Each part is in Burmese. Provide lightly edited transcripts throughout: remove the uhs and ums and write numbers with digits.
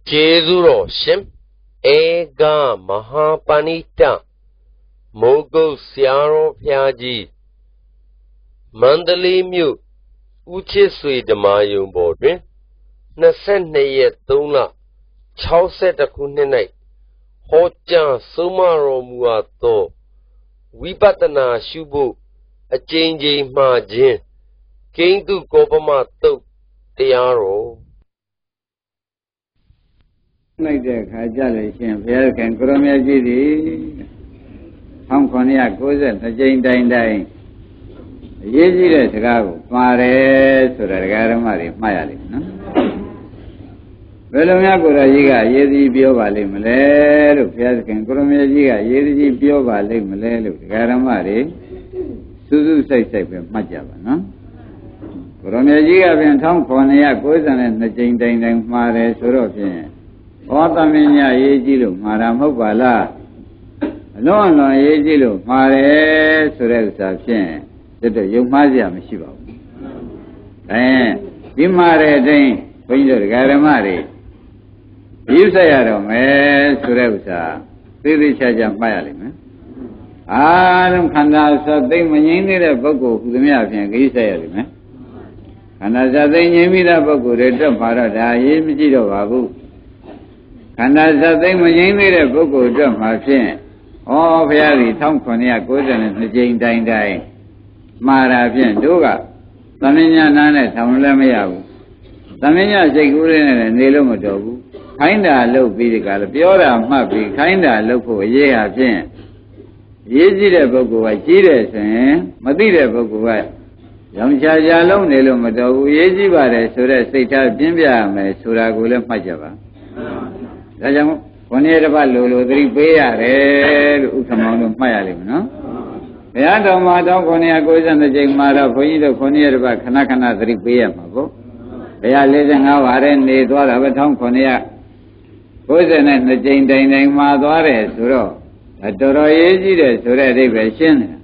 Jezuro Shim Ega Mahapanita Mogo Siaro Piaji Mandali Mute Uchisui Damayum Bodrin Nasene Tuna Chauset Akunene Hoja Sumaro Muato Wipatana Shubu a changing margin came to Gopamato Tiaro. Like the Kajalation, where can Gromia Gidi Hong Konya goes at the Jane Dying. Yeji Chicago, Mare, Suragamari, Mayali. Velomia Gurajiga, Yedi Biovali Malay, Fiascan Gromia Giga, Yedi Biovali Malay, Garamari, Suzu say, Majava, no? Gromia Giga and Hong Konya goes and the Jane Dying Mare, Soropian. Otaminya Yejilu, Madame Hopala, alone on Yejilu, Mare, Surelsa, that the Yumazia Mishiba. And Bimare Dane, Pinjo Garamari, you say, Surelsa, Siri Shajam Mayalim. Adam Kandasa, they mainly a book of the Miafian Gisayim. And as they name it a book, Reta Parada, Yemijido Babu. And as they made a book of them, I say, oh, very Tom Konya goes and the Jane Dying. Marapian Duga, Taminia Nana, Tamlamia, Taminia Segurin and Nilomodobu, kinda low Vidical, Piora, Mappy, kinda low for a year of Jen. Yeji the book of Chiles, Madida book of Yamcha Yalo, Nilomodobu, Yeji Vare, Sura Sita, Bimbia, Suragula Majava. Whenever Lulu, 3 pay Utamon Mayalim, no? The other Madame Konya goes and the Jake Mara for you to Konya back Kanakana 3 p.m. They are letting our end, they thought of a Tom Konya. Goes and the Jane Dane Madore, Suro. A Doro Yeji, Sura Division.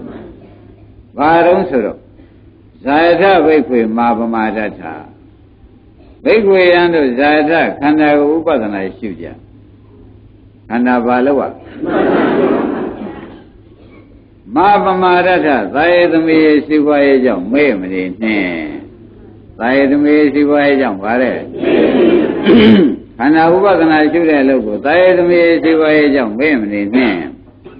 Baron Suro. Zayata Wake Maba Madata. Big way under Zayata, Kanda Upadana Shuja. Kanda Balawa Maba Marata, Zayadami Siwayajam, Wayman, Zayadami Siwayajam, Vare Kanda Upadana Shuja Logo, Zayadami Siwayajam, Wayman.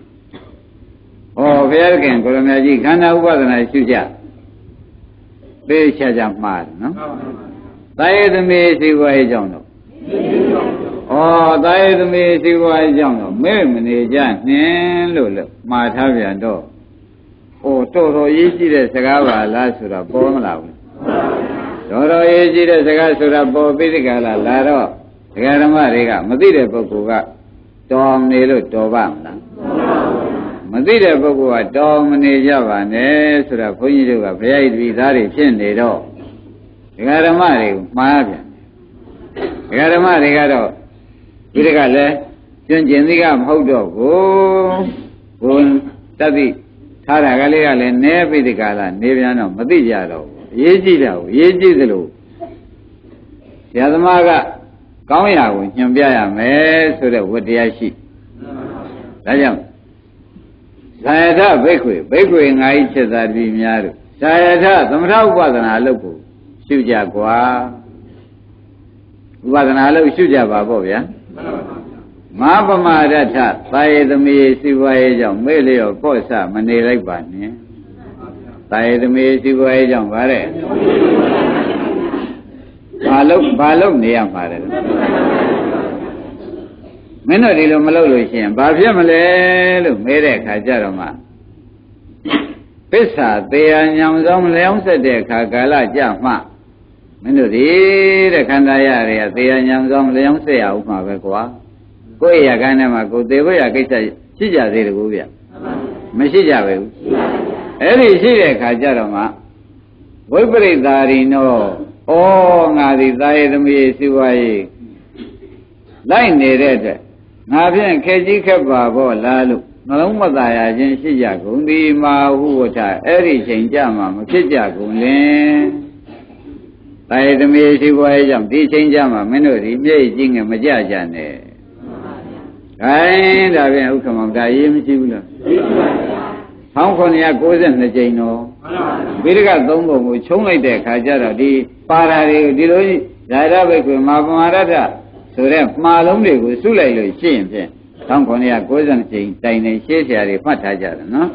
Oh, Verkan, Kolomaji, Kanda Upadana Shuja. Very Shajam Mar, no? Diademy Siwayajam. Oh, Diademy Siwayajam, Mermany Jan, Lulu, Mataviando. Oh, Toto Yeji the Sagava, Lasura, Bomala. Toto Yeji the Sagasura, Bobicala, Laro, Garamariga, Madida Bokuga, Dom Nilo, Dobam. Madida Bokua, Dom Nejava, Nesura, Punjuga, Payed Vidari, Chendido. Garamari, Mavian. Garamari Garo, Virigale, Junjinigam, Hodo, Gun, Tabi, Taragalia, Nevidicala, Neviano, Madijaro, Yejilo, Yejilo. Yadamaga, Kamya, Yambia, Mess, or what Yashi. Rajam Sayata, Bakery, and I said that we married. Sayata, some row was an alopo. Shuja Gua was an alo Shuja Babovia. Maba Marata, Sai the Me Siwayajam, Melio, Posa, Manila Bani. Sai the Me Siwayajam, Vare. Balok near Mare. Menodilo Malolution, Babia Malelu, Mere Kajarama. Pesa, they are Yamzom Leonsa de Kagala Jama. Menudi, the Kandaya, they are Yamzom Leonsa of Mavaqua. Goya Ganama, they were a Chija de Guvia. Meshija. Every Shire Kajarama. We believe that in no. Oh, Nadi, Diademy Siway. Line needed. Navian Kaji Kababo, Lalu. Malamadaya, Jenshija, Gundi, Ma, Huota, Eri, Jama, Machija, Gundin. တိုင်သမီးရှိဘွားကြောင့်ဒီချင်းကြမှာမင်းတို့ဒီမျက်ရည်ကြီးငယ်မကြကြနဲ့ခိုင်းဒါပြန်ဥက္ကမောင်ဒါရေးမရှိဘူးလား1992ကြိမ်တော့ဗိဓက3ပုံကိုချုံးလိုက်တဲ့အခါကျတော့ဒီပါရာတွေကိုဒီလိုဇာရဘိက္ခွေမာပမာရတ္ထဆိုတဲ့မှားလုံးတွေကိုစုလိုက်လို့ရှိရင်ဖြင့်1992ကြိမ်တိုင်နေရှေးဆရာတွေမှတ်ထားကြတယ်နော်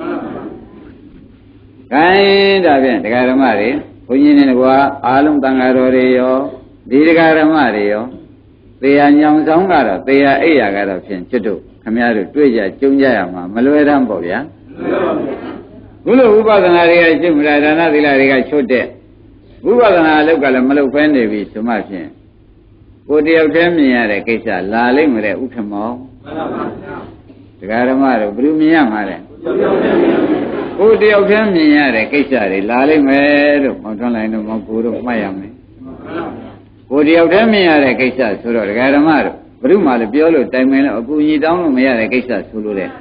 ခိုင်းဒါပြန်ဒကာဓမ္မတွေဘုန်းကြီးနဲ့ကွာအားလုံးတန်ဃာတော်တွေရောဒီဒကာဓမ္မတွေရောသေရညောင်ဆောင်ကတော့သေရအိယာကတော့ဖြင့်ကျွတ်တို့ခမည်းတော်တွေ့ကြကြုံကြရမှာမလွယ်တမ်းပေါ့ဗျာဘုလိုဥပဒနာတွေကရှင်းမလားဒါနသီလတွေကချွတ်တဲ့ဥပဒနာအလုပ်ကလည်းမလုပ်ဖဲနေပြီဆိုမှဖြင့်ကိုတယောက်တည်းမြင်ရတဲ့ကိစ္စလာလိမ့်မတဲ့ဥက္ကမောဒကာဓမ္မတို့ဘယ်လိုမြင်ရမှာလဲကိုတယောက်တည်းမြင်ရတဲ့ကိစ္စတွေလာလိမ့်မယ်လို့မောင်ထွန်းလိုက်တို့မောင်ကိုတို့မှတ်ရမယ်ကိုတယောက်တည်းမြင်ရတဲ့ကိစ္စဆိုတော့ဒကာဓမ္မတို့ဘယ်သူမှလည်းပြောလို့တိုင်ပင်လို့အကူအညီတောင်းလို့မရတဲ့ကိစ္စဆိုလို့တဲ့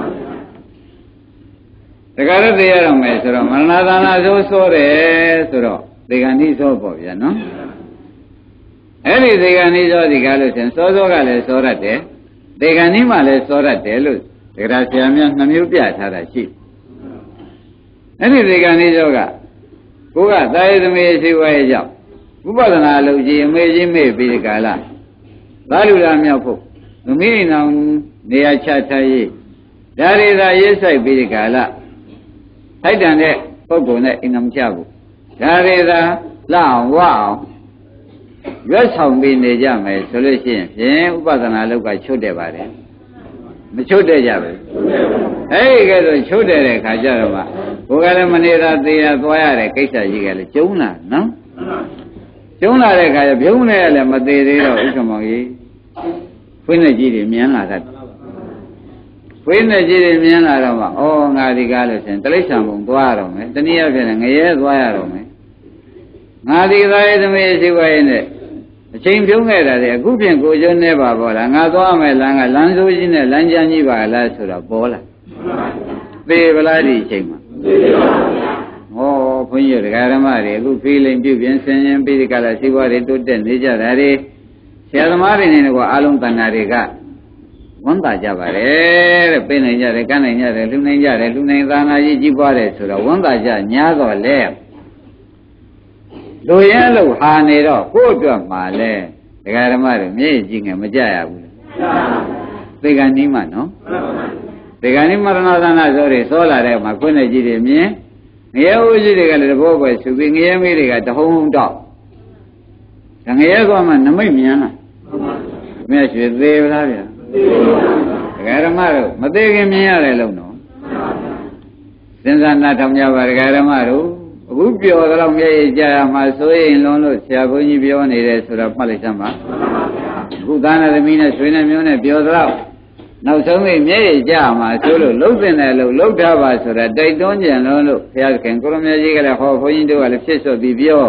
ဒကာရသေးရတော့မယ်ဆိုတော့မရဏသာနာဆိုတယ်ဆိုတော့သေကံဤသောပေါ့ဗျာနော်အဲ့ဒီသေကံဤသောဒီကားလို့ရှင်စောစောကလည်းစောရတယ်သေကံဤမှလည်းစောရတယ်လို့ဒကာဆရာများနှမျိုးပြထားတာရှိအဲ့ဒီသေကံဤသောကကိုကသာယသမီးရှိဝဲကြောင့်ဥပဒနာလုပ်ကြည့်အမေကြီးမေ့ပြီးဒီကာလသာလူလာမြောက်ဖို့သမီးနောင်နေရာချထားရေးဒါရီသာရေးဆိုင်ပြီးဒီကာလထိုက်တန်တဲ့ပုဂ္ဂိုလ်နဲ့အိမ်တော်မချဘူးဒါရီသာလှအောင်ဝအောင်ရွတ်ဆောင်ပြီးနေကြမယ်ဆိုလို့ရှိရင်ဖြင့်ဥပဒနာလောက်ကချွတ်တယ်ပါတယ်မချွတ်တဲ့ကြပဲအဲ့ဒီကဲဆိုချွတ်တဲ့ခါကျတော့မှဘုရားလည်းမနေတာသေးရသွားရတဲ့ကိစ္စကြီးကလည်းကျုံးလာနော်ကျုံးလာတဲ့ခါကျပြုံးနေရလည်းမသေးသေးတော့ဥက္ကမောင်ကြီးဖွင့်နေကြီးတွေမြင်လာတတ်ဖွင့်နေကြီးတွေမြင်လာတော့မှဩငါဒီကားလို့ရှင်တိရစ္ဆာန်ဘုံသွားရတော့မယ်တနည်းအားဖြင့်ငရဲသွားရတော့မယ်ငါဒီသားရဲ့သမီးရှိပါရဲ့နဲ့အချိန်ပြုံးခဲ့တာလေအခုဖြင့်ကိုကျိုးနေပါပေါ်လားငါသွားမယ်လမ်းကလမ်းဆိုးကြီးနဲ့လမ်းကြမ်းကြီးပါလားဆိုတော့ပေါ်လာသေဗလားဒီအချိန်မှာသေပါဗျာဟောဘုန်းကြီးတရားဓမ္မတွေအခုဖိလိန်ပြုပြင်ဆင်ရင်ပြီးဒီကလာရှိပါတွေတိုးတက်နေကြတာတွေဆရာသမားတွေနဲ့ကွာအလုံးတန်ဃာတွေကဝန်တာကြပါတယ်တဲ့ပြေးနိုင်ကြတယ်ကမ်းနိုင်ကြတယ်လူနိုင်ကြတယ်လူနိုင်သာနာကြီးကြီးပွားတယ်ဆိုတော့ဝန်တာကြညာတော့လေလူရဲလို့ဟာနေတော့ကိုယ့်အတွက်မှာလဲဒကာဓမ္မတွေမျက်ရည်ကြီးငယ်မကြရဘူးလေသေကံနီးမှနော်သေကံနီးမရဏသနာဆိုတွေစောလာတဲ့မှာခွင့်နေကြီးတွေမြင်ငရဲဦးကြီးတွေကလည်းတဘောပဲသူပြီးငရဲမေးတွေကတဟုံဟုံတော့ငရဲကောမှနမိတ်မြင်လားမြတ်ရွှေသေးဗလားဗျာဒကာဓမ္မတို့မသေးခင်မြင်ရတယ်လို့နော်စဉ်းစားနားထောင်ကြပါဒကာဓမ္မတို့အခုပြောတော့မျက်ရည်ကြရမှာဆိုရင်လုံးလို့ဆရာဘုန်းကြီးပြောနေတယ်ဆိုတော့မှတ်လိုက်စမ်းပါအခုသားနဲ့သမီးနဲ့ဆွေနဲ့မျိုးနဲ့ပြောတော့နောက်ဆုံးမျက်ရည်ကြရမှာဆိုလို့လှုပ်တင်တယ်လို့လှုပ်ထားပါဆိုတော့တိုက်တွန်းကြံလုံးလို့ဘုရားခင်ကိုရမကြီးကလည်းဟောဘုန်းကြီးတို့ကလည်းဖြစ်စွပြီးပြော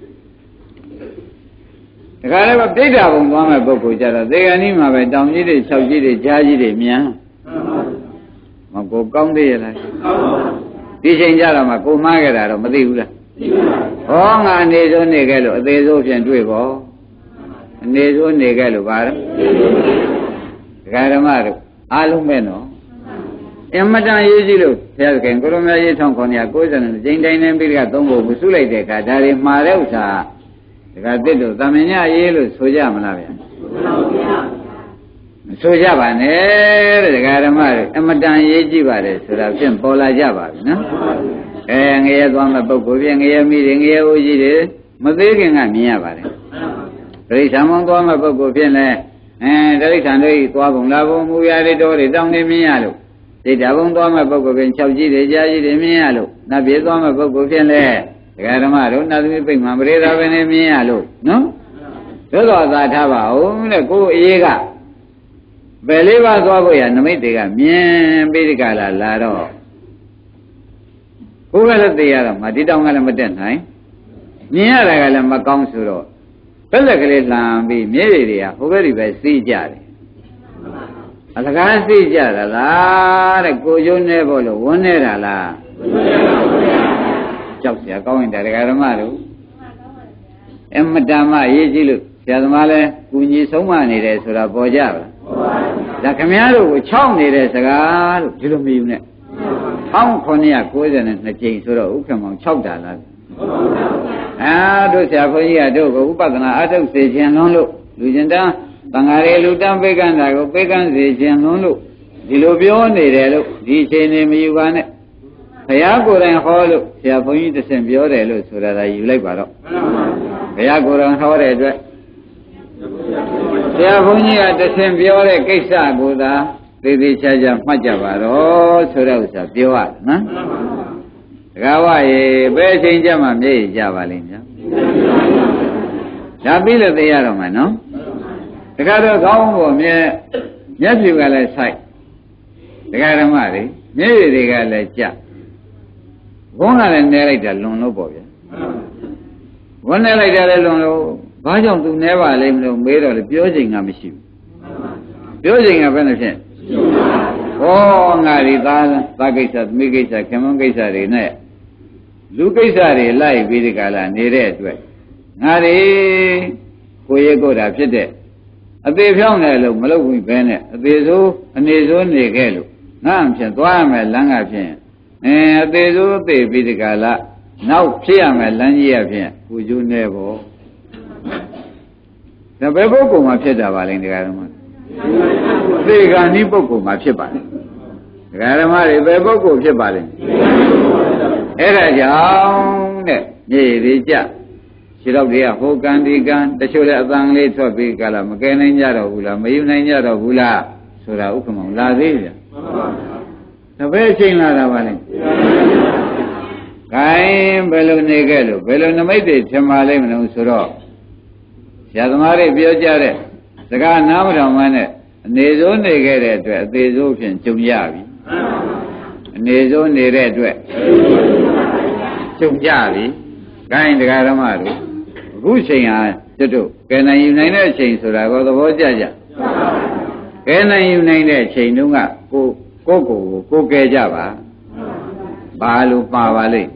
ဒါကြလည်းပြိဋ္ဌာဘုံသွားမဲ့ပုဂ္ဂိုလ်ကြတော့သေကံဤမှာပဲတောင်ကြီးတွေ၆ကြီးတွေကြားကြီးတွေမြန်မကိုကောင်းသေးရလားဒီချိန်ကြတော့မှကိုမှားခဲ့တာတော့မသိဘူးလားဟောငါအနေစိုးနေခဲ့လို့အသေးစိုးဖြင့်တွေ့ပေါ့အနေစိုးနေခဲ့လို့ပါတော့ဒကာဓမ္မတို့အားလုံးပဲနော်အမတန်ရေးကြည့်လို့ဘုရားခင်ကိုရမကြီး1990ကျင်းတိုင်းနေပြီးကသုံးဖို့မစုလိုက်တဲ့အခါဒါတွေမှားတဲ့ဥစ္စာဒကာတစ်တို့သမင်ညရေးလို့ဆိုကြမလားဗျာမဆိုကြပါနဲ့တဲ့ဒကာဓမ္မတွေအမတန်ရေးကြည့်ပါတယ်ဆိုတာဖြင့်ပေါ်လာကြပါပြီနော်ငရဲသွားမဲ့ပုဂ္ဂိုလ်ပြင်ငရဲမိတွေငရဲဦးကြီးတွေမသေးခင်ကမြင်ရပါတယ်ဒိဋ္ဌံမောသွားမဲ့ပုဂ္ဂိုလ်ဖြင့်လည်းဒိဋ္ဌံတို့သွားပုံလာပုံမူရတွေတော်တွေတောင်းနေမြင်ရလို့ဒိဋ္ဌဘုံသွားမဲ့ပုဂ္ဂိုလ်ဖြင့်၆ကြီးတွေကြာကြီးတွေမြင်ရလို့နတ်ပြေသွားမဲ့ပုဂ္ဂိုလ်ဖြင့်လည်းဒကာဓမ္မတို့နတ်သမီးပိတ်မှပရိသာပဲနေမြင်ရလို့နော်သို့တော်သာထားပါဦးတဲ့ကိုယ်အေးကဘယ်လေးပါးသွားဖို့ရနမိတ်တွေကမြင်ပြီးဒီကလာတော့ကိုယ်ကလည်းသိရတော့မဒီတောင်ကလည်းမတက်နိုင်မြင်ရတာကလည်းမကောင်းဆိုတော့ဘက်လက်ကလေးလှမ်းပြီးမျက်ရည်တွေကဟိုဘက်ဒီပဲစီးကြတယ်အလကားစီးကြတာလားတဲ့ကိုကျိုးနေဖို့လို့ဝန်းနေတာလားကြောက်เสียကောင်းရင်တရားဓမ္မတို့အမတမရေးကြည့်လို့ဆရာသမားလဲကုညီဆုံးမနေတယ်ဆိုတာပေါ်ကြပါလားဒါခမည်းတော်ကို6နေတဲ့စကားလို့ဒီလိုမယူနဲ့1992ကြိမ်ဆိုတော့ဥက္ကမောင်6တာလားတို့ဆရာဘုန်းကြီးကတို့ကိုဥပဒနာအထုတ်စေခြင်းလုံးလို့လူကျင်တန်းတန်ဃာတွေလူတန်းပိတ်ကန်းတာကိုပိတ်ကန်းစေခြင်းလုံးလို့ဒီလိုပြောနေတယ်လို့ဒီအချိန်နေမယူပါနဲ့ဘုရားကိုယ်တိုင်ဟောလို့ဆရာဘုန်းကြီးတစ်ဆင့်ပြောတယ်လို့ဆိုတာဒါယူလိုက်ပါတော့ဘုရားကိုယ်တိုင်ဟောတဲ့အတွက်ဆရာဘုန်းကြီးကတစ်ဆင့်ပြောတဲ့ကိစ္စကိုသာသေသေးချာချာမှတ်ကြပါတော့ဆိုတဲ့ဥစ္စာပြောရတယ်နော်တကားဝရေဘယ်အချိန်ကျမှမျက်ရည်ကျပါလိမ့်မယ်ဒါပြီးလို့သိရတော့မယ်နော်တကားတော့ကောင်းဖို့မျက်ဖြူကလည်းဆိုင်တကားဓမ္မတွေမျက်ရည်တွေကလည်းကျဘုန်းကလည်းနဲလိုက်တာလွန်လို့ပေါ့ဗျာဘုန်းနဲလိုက်တာလည်းလွန်လို့ဘာကြောင့်သူနဲပါလိမ့်မလို့မေးတော့လေပြောချိန်ကမရှိဘူးပြောချိန်ကဘယ်နဲ့ဖြင့်ဟောငါဒီသားကိစ္စသမီးကိစ္စခင်မွန်းကိစ္စတွေနဲ့လူကိစ္စတွေလိုက်ပြီးဒီကလာနေတဲ့အတွက်ငါဒီကိုရဲကိုတာဖြစ်တဲ့အသေးဖြောင်းတယ်လို့မလုပ်ဘူးပဲနဲ့အသေးဆိုးအနေဆိုးနေခဲ့လို့ငါ့အဖြစ်သွားရမယ်လမ်းကဖြင့်အသေးဆိုးသိပြီးဒီကလာနောက်ဖြစ်ရမယ်လမ်းကြီးရဖြင့်ကိုကျိုးနေပေါ့ဒါပဲပုဂ္ဂိုလ်မှာဖြစ်တာပါလေတရားဓမ္မသေဂာနိပုဂ္ဂိုလ်မှာဖြစ်ပါလေတရားဓမ္မတွေပဲပုဂ္ဂိုလ်ဖြစ်ပါလေအဲ့ဒါကြောင့်တဲ့မြေတွေကြခြေတော့တွေကဟိုကံဒီကံတချို့လည်းအတန်လေးထွက်ပြီးကြလားမကယ်နိုင်ကြတော့ဘူးလားမယူနိုင်ကြတော့ဘူးလားဆိုတာဥက္ကမောင်လာသေးဗျာဒါပဲအချိန်လာတာပါလေခိုင်းဘယ်လိုနေခဲ့လို့ဘယ်လိုနမိတ်တွေထင်ပါလိမ့်မလို့ဆိုတော့ဆရာသမားတွေပြောကြတဲ့စကားနားမတော်မှနဲ့အနေစိုးနေခဲ့တဲ့အတွက်အသေးစိုးဖြင့်ကြုံရပြီအနေစိုးနေတဲ့အတွက်ကြုံကြပြီခိုင်းတရားဓမ္မတို့အခုချိန်ဟာကျွတ်တို့ကဲနိုင်ယူနိုင်တဲ့အချိန်ဆိုတာကိုသဘောကျကြကဲနိုင်ယူနိုင်တဲ့အချိန်တုန်းကကိုကဲကြပါဘာလို့ပါပါလိမ့်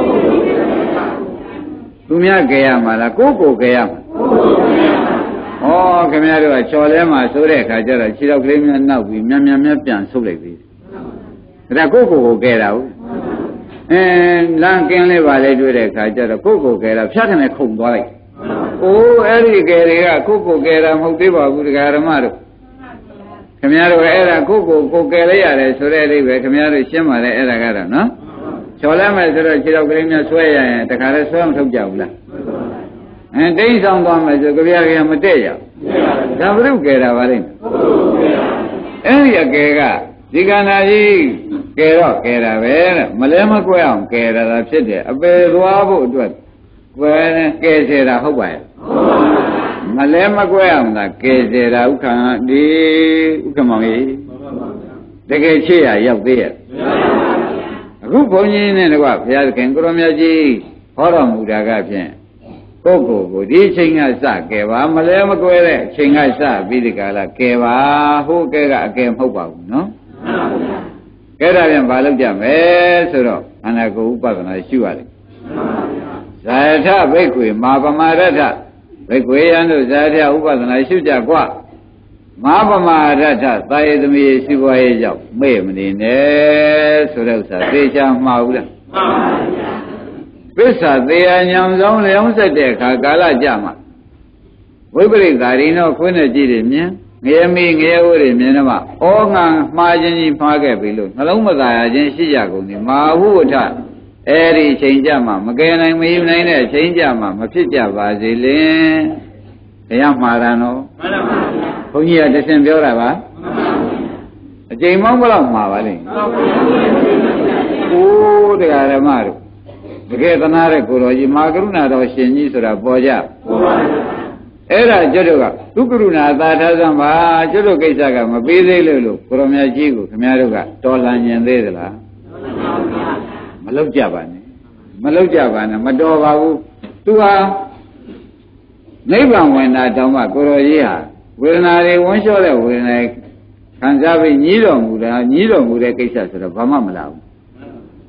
သူများကဲရမှာလားကိုကဲရမှာဩခင်ဗျားတို့ကချော်လဲမှာဆိုတဲ့အခါကျတော့ခြေတော့ကလေးများနောက်ပြီးမြန်ပြန်ဆုပ်လိုက်ပြီဒါကိုကဲတာဟုတ်လမ်းကင်းလေးပါလေတွေ့တဲ့အခါကျတော့ကိုကဲတာဖြတ်ကနေခုန်သွားလိုက်အဲ့ဒီကဲတွေကကိုကဲတာမဟုတ်သေးပါဘူးတရားဓမ္မတို့ခင်ဗျားတို့အဲ့ဒါကိုကဲလိုက်ရတယ်ဆိုတဲ့အိဗယ်ခင်ဗျားတို့ရှင်းပါလေအဲ့ဒါကတော့နော်ချော်လဲမယ်ဆိုတော့ခြေတော့ကလေးများဆွဲရရင်တခါလဲဆွဲမထုတ်ကြဘူးလားတိတ်ဆောင်သွားမယ်ဆိုကြပြကြမတည့်ရဒါဘုရုကဲတာပါလိမ့်အဲ့ဒီအကဲကဒီကန္နာကြီးကဲတော့ကဲတာပဲတဲ့မလဲမကွဲအောင်ကဲတာဖြစ်တယ်အပေသွားဖို့အတွက်ကွယ်ကဲစေတာဟုတ်ပါရဲ့မလဲမကွဲအောင်သာကဲစေတာဥက္ကံဒီဥက္ကမောင်ကြီးတကယ်ချစ်ရရောက်သေးရဲ့အခုဘုန်းကြီးနဲ့တကွဘုရားသခင်ကိုရောမြတ်ကြီးဟောတော်မူတာကဖြင့်ကိုဒီအချိန်ကစကဲပါမလဲမကွဲတဲ့အချိန်ကစပြီးဒီကလာကဲပါဟိုကဲကအကဲမဟုတ်ပါဘူးနော်ကဲဒါပြန်ဘာလုပ်ကြမလဲဆိုတော့အနာကိုဥပဒနာရှုရတယ်ဇာယထဘိက္ခွေမာပမာရထဘိက္ခွေယံတို့ဇာယထဥပဒနာရှုကြกว่าမာပမာရထသာယသမီးရှုပွားရေးကြောင့်မေ့မနေနဲ့ဆိုတဲ့ဥစ္စာသေချာမှားဘူးလားမှန်ပါဗျာပစ္စာသေးအညံဆုံးလျောင်းဆက်တဲ့အခါကာလကြမှာဝိပရိသာရိနောခွင်းနဲ့ကြည့်တယ်မြင်ငရဲမီငရဲဝတွေမြင်တော့မှဩငံမှားခြင်းကြီးမှားခဲ့ပြီလို့နှလုံးမသာရခြင်းရှိကြကုန်ဒီမာဟုဝထအဲ့ဒီချိန်ကြမှာမကယ်နိုင်မယူနိုင်တဲ့ချိန်ကြမှာမဖြစ်ကြပါစေလင်တရားမှားတာနော်မှန်ပါဗျာဘုန်းကြီးကတရှင်ပြောတာပါမှန်ပါဗျာအချိန်မောင်းဘလောက်မှာပါလိမ့်မှန်ပါဗျာတရားဓမ္မတို့တကယ်သနာတဲ့ကိုတော်ကြီးမဟာကရုဏာတော်ရှင်ကြီးဆိုတာပေါ်ကြအဲ့ဒါကျွတ်တို့ကသူကရုဏာသာထားစမ်းပါကျွတ်တို့ကိစ္စကမပေးသေးလို့ကိုတော်မြတ်ကြီးကိုခင်ဗျားတို့ကတော်လှန်ញင်သေးသလားမလုပ်ကြပါနဲ့မတော်ပါဘူးသူဟာနိဗ္ဗာန်ဝင်တာတောင်မှကိုတော်ကြီးဟာဝေဒနာတွေဝန်းလျှောတဲ့ဝေဒနာခံစားပြီးညီးတော်မူတဲ့ကိစ္စဆိုတော့ဘာမှမလာဘူး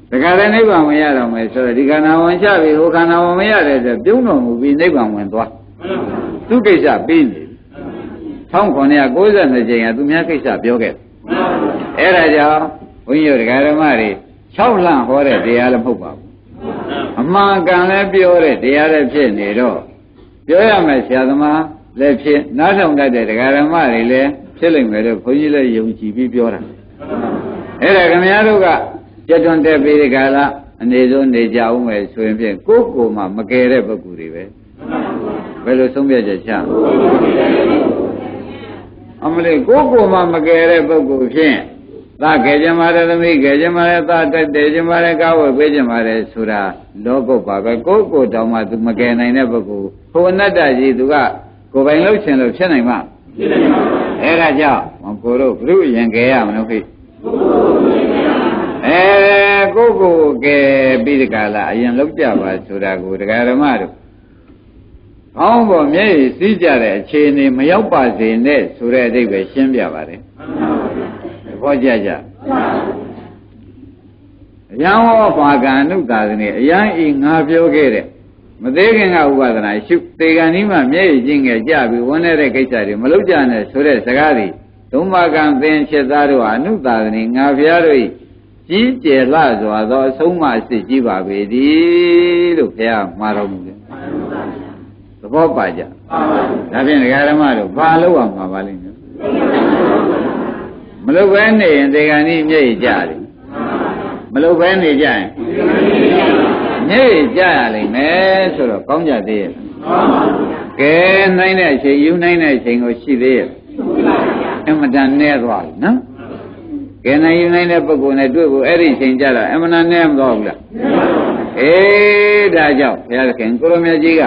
ဒါကြတဲ့နိဗ္ဗာန်ဝင်ရတော့မယ်ဆိုတော့ဒီခန္ဓာဝင်ချပြီဟိုခန္ဓာဝင်မရတဲ့အတွက်ပြုံးတော်မူပြီးနိဗ္ဗာန်ဝင်သွားသူကိစ္စပြီးနေ1992ကြိမ်ကသူများကိစ္စပြောခဲ့အဲ့ဒါကြောင့်ဘုန်းကြီးတို့ဒကာဓမ္မတွေ6လဟောတဲ့တရားလည်းမဟုတ်ပါဘူးအမှန်ကန်လည်းပြောတဲ့တရားလည်းဖြစ်နေတော့ပြောရမယ်ဆရာသမားလည်းဖြစ်နားထောင်တတ်တဲ့ဒကာဓမ္မတွေလည်းဖြစ်လိမ့်မယ်လို့ဘုန်းကြီးလည်းယုံကြည်ပြီးပြောတာအဲ့ဒါခင်ဗျားတို့ကကြက်တွန်တက်ပြီးဒီကလာအနေဆုံးနေကြအောင်မယ်ဆိုရင်ဖြင့်ကိုယ်ကိုယ်မှမကယ်တဲ့ပုဂ္ဂိုလ်တွေပဲဘယ်လိုဆုံးဖြတ်ချက်ချအမလေးကိုယ်ကိုယ်မှမကယ်တဲ့ပုဂ္ဂိုလ်ဖြင့်သာကယ်ကြမှာတဲ့သမီးကယ်ကြမှာတဲ့သာတက်တယ်ကြမှာတဲ့ကာဝယ်ပေးကြမှာတဲ့ဆိုတာလောကုတ်ပါပဲကိုယ်ကိုယ်တောင်မှသူမကယ်နိုင်တဲ့ပုဂ္ဂိုလ်ဟိုအနတ္တကြီးသူကကိုယ်ပိုင်လှုပ်ရှင်လို့ဖြစ်နိုင်မှာဖြစ်နိုင်ပါဘူးအဲ့ဒါကြောင့်ကိုတို့ဘုရုရင်ကယ်ရမလို့ဖိကိုကိုကဲပြီးဒီကလာအရင်လောက်ကြပါဆိုတာကိုဒကာဓမ္မတို့အောင်းပေါ်မျက်ရည်စီးကြတဲ့အခြေအနေမရောက်ပါစေနဲ့ဆိုတဲ့အဓိပ္ပာယ်ရှင်းပြပါတယ်ဟောကြကြအယံဟောပါကံအနုသာသနေအယံဤငါပြောခဲ့တဲ့မသေးခင်ကဥပဒနာရှုသေကံဤမှာမျက်ရည်ချင်းငယ်ကြပြီးဝန်းနေတဲ့ကိစ္စတွေမလုပ်ကြနဲ့ဆိုတဲ့စကားတွေသုံးပါးကံသင်ချက်သားတို့ဟာအနုသာသနေငါဖျားတို့ကြီးကျယ်လှစွာသောအဆုံးမအစ်ကြီးပါပေသည်လို့ဘုရားမှာတော်မူတယ်သဘောပါကြဒါဖြင့်ဒကာဓမ္မတို့ဘာလို့အောင်မှာပါလိမ့်မယ်မလုပ်ဘဲနေရင်ဒေဂန်ကြီးမျက်ရည်ကျတယ်မလုပ်ဘဲနေကြရင်မျက်ရည်ကျရလိမ့်မယ်ဆိုတော့ကောင်းကြသေးရဲ့ကဲနိုင်တဲ့အချိန်ယူနိုင်တဲ့အချိန်ကိုရှိသေးရဲ့အမှန်တန်နဲသွားပြီနော်ကဲနိုင်ယူနိုင်တဲ့ပုဂ္ဂိုလ်နဲ့တွေ့ဖို့အဲ့ဒီချိန်ကြတော့အမှန်တန်နဲမသွားဘူးလားအေးဒါကြောင့်ဘုရားသခင်ကိုရမကြီးက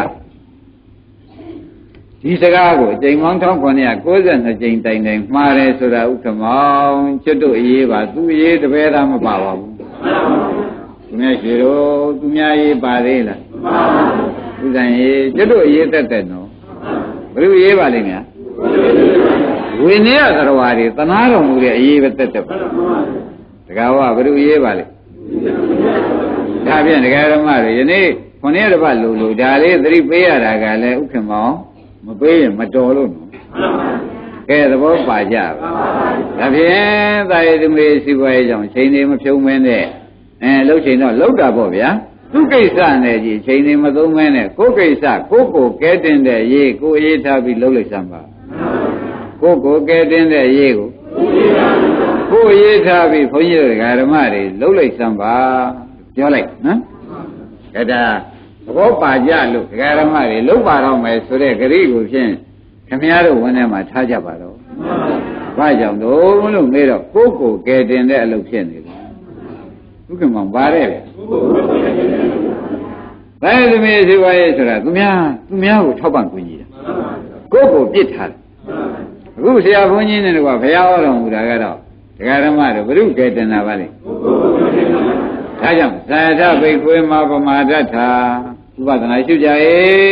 ဒီစကားကိုအချိန်ပေါင်း1992ကြိမ်တိုင်တိုင်မှားတယ်ဆိုတာဥက္ကမောင်ကျွတ်တို့အရေးပါသူအရေးတပည့်သားမပါပါဘူးသူများရှိတော့သူများရေးပါသေးလားဥစ္စာရေးကျွတ်တို့အရေးတက်တက်နော်ဘယ်လိုရေးပါလိမ့်များဝိနည်းသရဝါတွေသနာတော်မူတဲ့အရေးပဲတက်တက်ပါတကားကဘယ်လိုရေးပါလိမ့်ဒါဖြင့်ဒကာဓမ္မတွေယနေ့9ရက်တစ်ပတ်လိုဒါလေးသတိပေးရတာကလည်းဥက္ကမောင်မပေးရင်မတော်လို့နော်ကဲသဘောပါကြပါဒါဖြင့်သာယသမီးစီပွားရေးကြောင့်ချိန်နေမဖြုံးမင်းနဲ့လှုပ်ချိန်တော့လှုပ်တာပေါ့ဗျာသူကိစ္စနဲ့ကြီးချိန်နေမသုံးမင်းနဲ့ကိုယ်ကိစ္စကိုကဲတင်တဲ့ရေးကိုအရေးထားပြီးလှုပ်လိုက်စမ်းပါကိုကဲတင်တဲ့ရေးကိုအရေးထားပြီးဘုန်းကြီးတို့ဓမ္မတွေလှုပ်လိုက်စမ်းပါပြောလိုက်နော်အဲ့ဒါသဘောပါကြလို့ဒကာဓမ္မတွေလုံးပါတော့မယ်ဆိုတဲ့ဂရိကိုဖြင့်ခမည်းတော်ဝန်ထဲမှာထားကြပါတော့ဘာကြောင့်လို့မေးတော့ကိုကယ်တင်တဲ့အလုပ်ဖြစ်နေတယ်ဥက္ကမောင်ပါတယ်လေဘယ်သမီးစီဝါရေးဆိုတာသူများကိုထောက်ပံ့ကူညီတာကိုပြစ်ထားတယ်အခုဆရာဘုန်းကြီးနဲ့ကဘုရားဟောတော်မူတာကတော့ဒကာဓမ္မတို့ဘုရုကယ်တင်တာပါလေဒါကြောင့်ဇာတဘိကွေမပမာဒဋ္ဌာဥပဒနာရှုကြ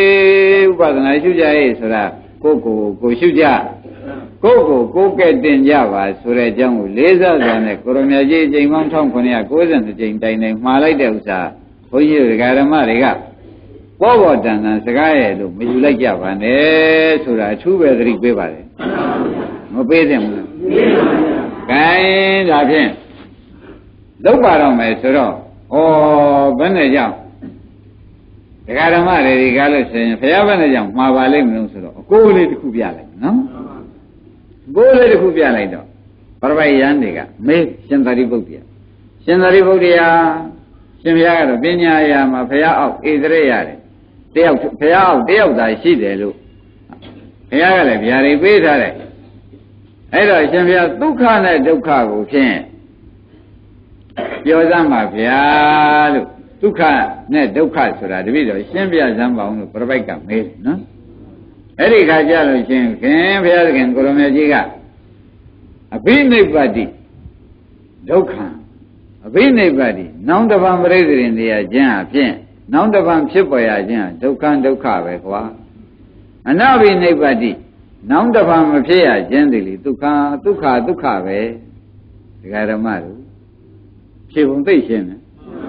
၏ဆိုတာကိုရှုကြကိုကဲ့တင်ကြပါဆိုတဲ့အကြောင်းကိုလေးစားစွာနဲ့ကိုရမကြီးအချိန်ပေါင်း1992ကြိမ်တိုင်တိုင်မှားလိုက်တဲ့ဥစ္စာဘုန်းကြီးတို့ဓမ္မတွေကပေါ်တန်စကားရဲ့လို့မယူလိုက်ကြပါနဲ့ဆိုတာအထူးပဲသတိပေးပါတယ်မပေးသင့်ဘူးလားကဲဒါဖြင့်လောက်ပါတော့မယ်ဆိုတော့ဘယ်နဲ့ကြောင့်ဒကာဓမ္မတွေကားလို့ဆိုရင်ဘုရားဘယ်နဲ့ကြောင့်မှားပါလိမ့်မလို့ဆိုတော့အကိုးလေးတစ်ခုပြလိုက်နော်အကိုးလေးတစ်ခုပြလိုက်တော့ပရပိုက်ယံတွေကမေးရှင်သာရိပုတ္တရာရှင်ဘုရားကတော့ပညာရာမှာဘုရားအောက်ဣသရေရတယ်ဘုရားအောက်တယောက်သာရှိတယ်လို့ဘုရားကလည်းဗျာတွေပေးထားတယ်အဲ့တော့ရှင်ဘုရားဒုက္ခနဲ့ဒုက္ခကိုဖြင့်ပြောစမ်းပါဗျာလို့ဒုက္ခနဲ့ဒုက္ခဆိုတာတပည့်တော်ရှင်းပြစမ်းပါအောင်လို့ပြပိုက်ကမေးတယ်နော်အဲ့ဒီခါကျလို့ရှင်ခင်ဘုရားသခင်ကိုရမကြီးကအဘိနိဗ္ဗတိဒုက္ခအဘိနိဗ္ဗတိနောင်တပံပရိသေရင်တရားခြင်းအဖြစ်နောင်တပံဖြစ်ပေါ်ရခြင်းဒုက္ခပဲကွာအနဘိနိဗ္ဗတိနောင်တပံမဖြစ်ရခြင်းသည်လေဒုက္ခပဲဒကာဓမ္မတို့ဖြေပုံသိရှင်းတယ်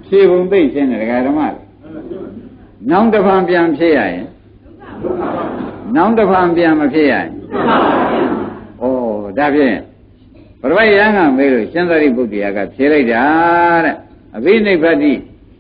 ဖြေပုံသိရှင်းတယ်ဒကာဓမ္မနောင်တစ်ဖန်ပြန်ဖြေရရင်နောင်တစ်ဖန်ပြန်မဖြေရရင်ဩဒါဖြင့်ပရိယံကမေးလို့ရှင်သာရိပုတ္တရာကဖြေလိုက်တာတဲ့အဘိနိဗ္ဗတိ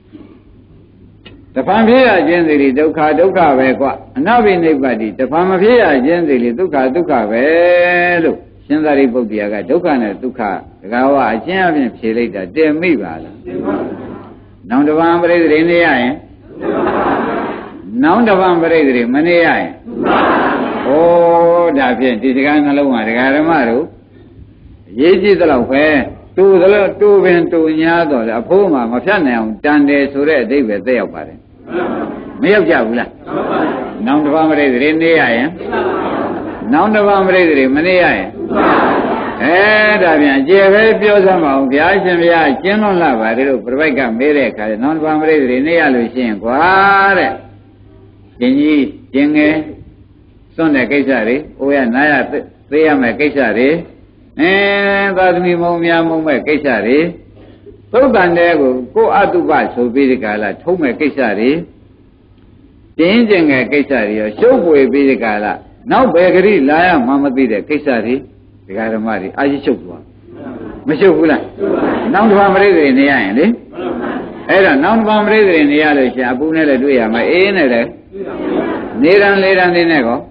တဖန်ဖြေရခြင်းစီဒုက္ခဒုက္ခပဲကွအနဘိနိဗ္ဗတိတဖန်မဖြေရခြင်းစီဒုက္ခဒုက္ခပဲလို့ရှင်သာရိပုတ္တရာကဒုက္ခနဲ့ဒုက္ခဒကာဝအချင်းအပြင်ဖြေလိုက်တာတင်မိပါလားနောင်တပံပရိသေနေရရင်နောင်တပံပရိသေမနေရရင်ဩဒါဖြင့်ဒီစကားနှလုံးမှာဒကာဓမ္မတို့ရေးကြည့်သလောက်ပဲတူသလောက်တူပင်တူညာတော့လေအဖိုးမှာမဖြတ်နိုင်အောင်တန်တယ်ဆိုတဲ့အဓိပ္ပာယ်သက်ရောက်ပါတယ်မရောက်ကြဘူးလားနောင်တပံပရိသေနေရရင်နောင်တပံပရိသေမနေရရင်ဒါပြန်အကျေပဲပြောစမ်းပါအောင်ဘုရားရှင်ဘုရားကျင်းလွန်လာပါတယ်လို့ပြပိုက်ကမေးတဲ့အခါနောင်တပံပရိသေနေရလို့ရှိရင်ကွာတဲ့ရှင်ကြီးကျင်းငယ်စွန့်တဲ့ကိစ္စတွေအိုရနာရသေးရမယ်ကိစ္စတွေသာသမီမုံများမုံမဲ့ကိစ္စတွေသုတ်တန်တဲ့ကိုအတုပဆိုပြီးဒီကလာထုံးမဲ့ကိစ္စတွေတင်းကျင်ငယ်ကိစ္စတွေရောရှုပ်ပွေပြီးဒီကလာနောက်ဘယ်ကလေးလာရမှမသိတဲ့ကိစ္စတွေဒကာဓမ္မတွေအာရှိရှုပ်သွားမရှုပ်ဘူးလားနောင်တပံပရိသေနေရရင်လေအဲ့တော့နောင်တပံပရိသေနေရလို့ရှင်အပူနဲ့လည်းတွေ့ရမယ်အေးနဲ့လည်းနေရန်လေးရန်လေးနဲ့ကော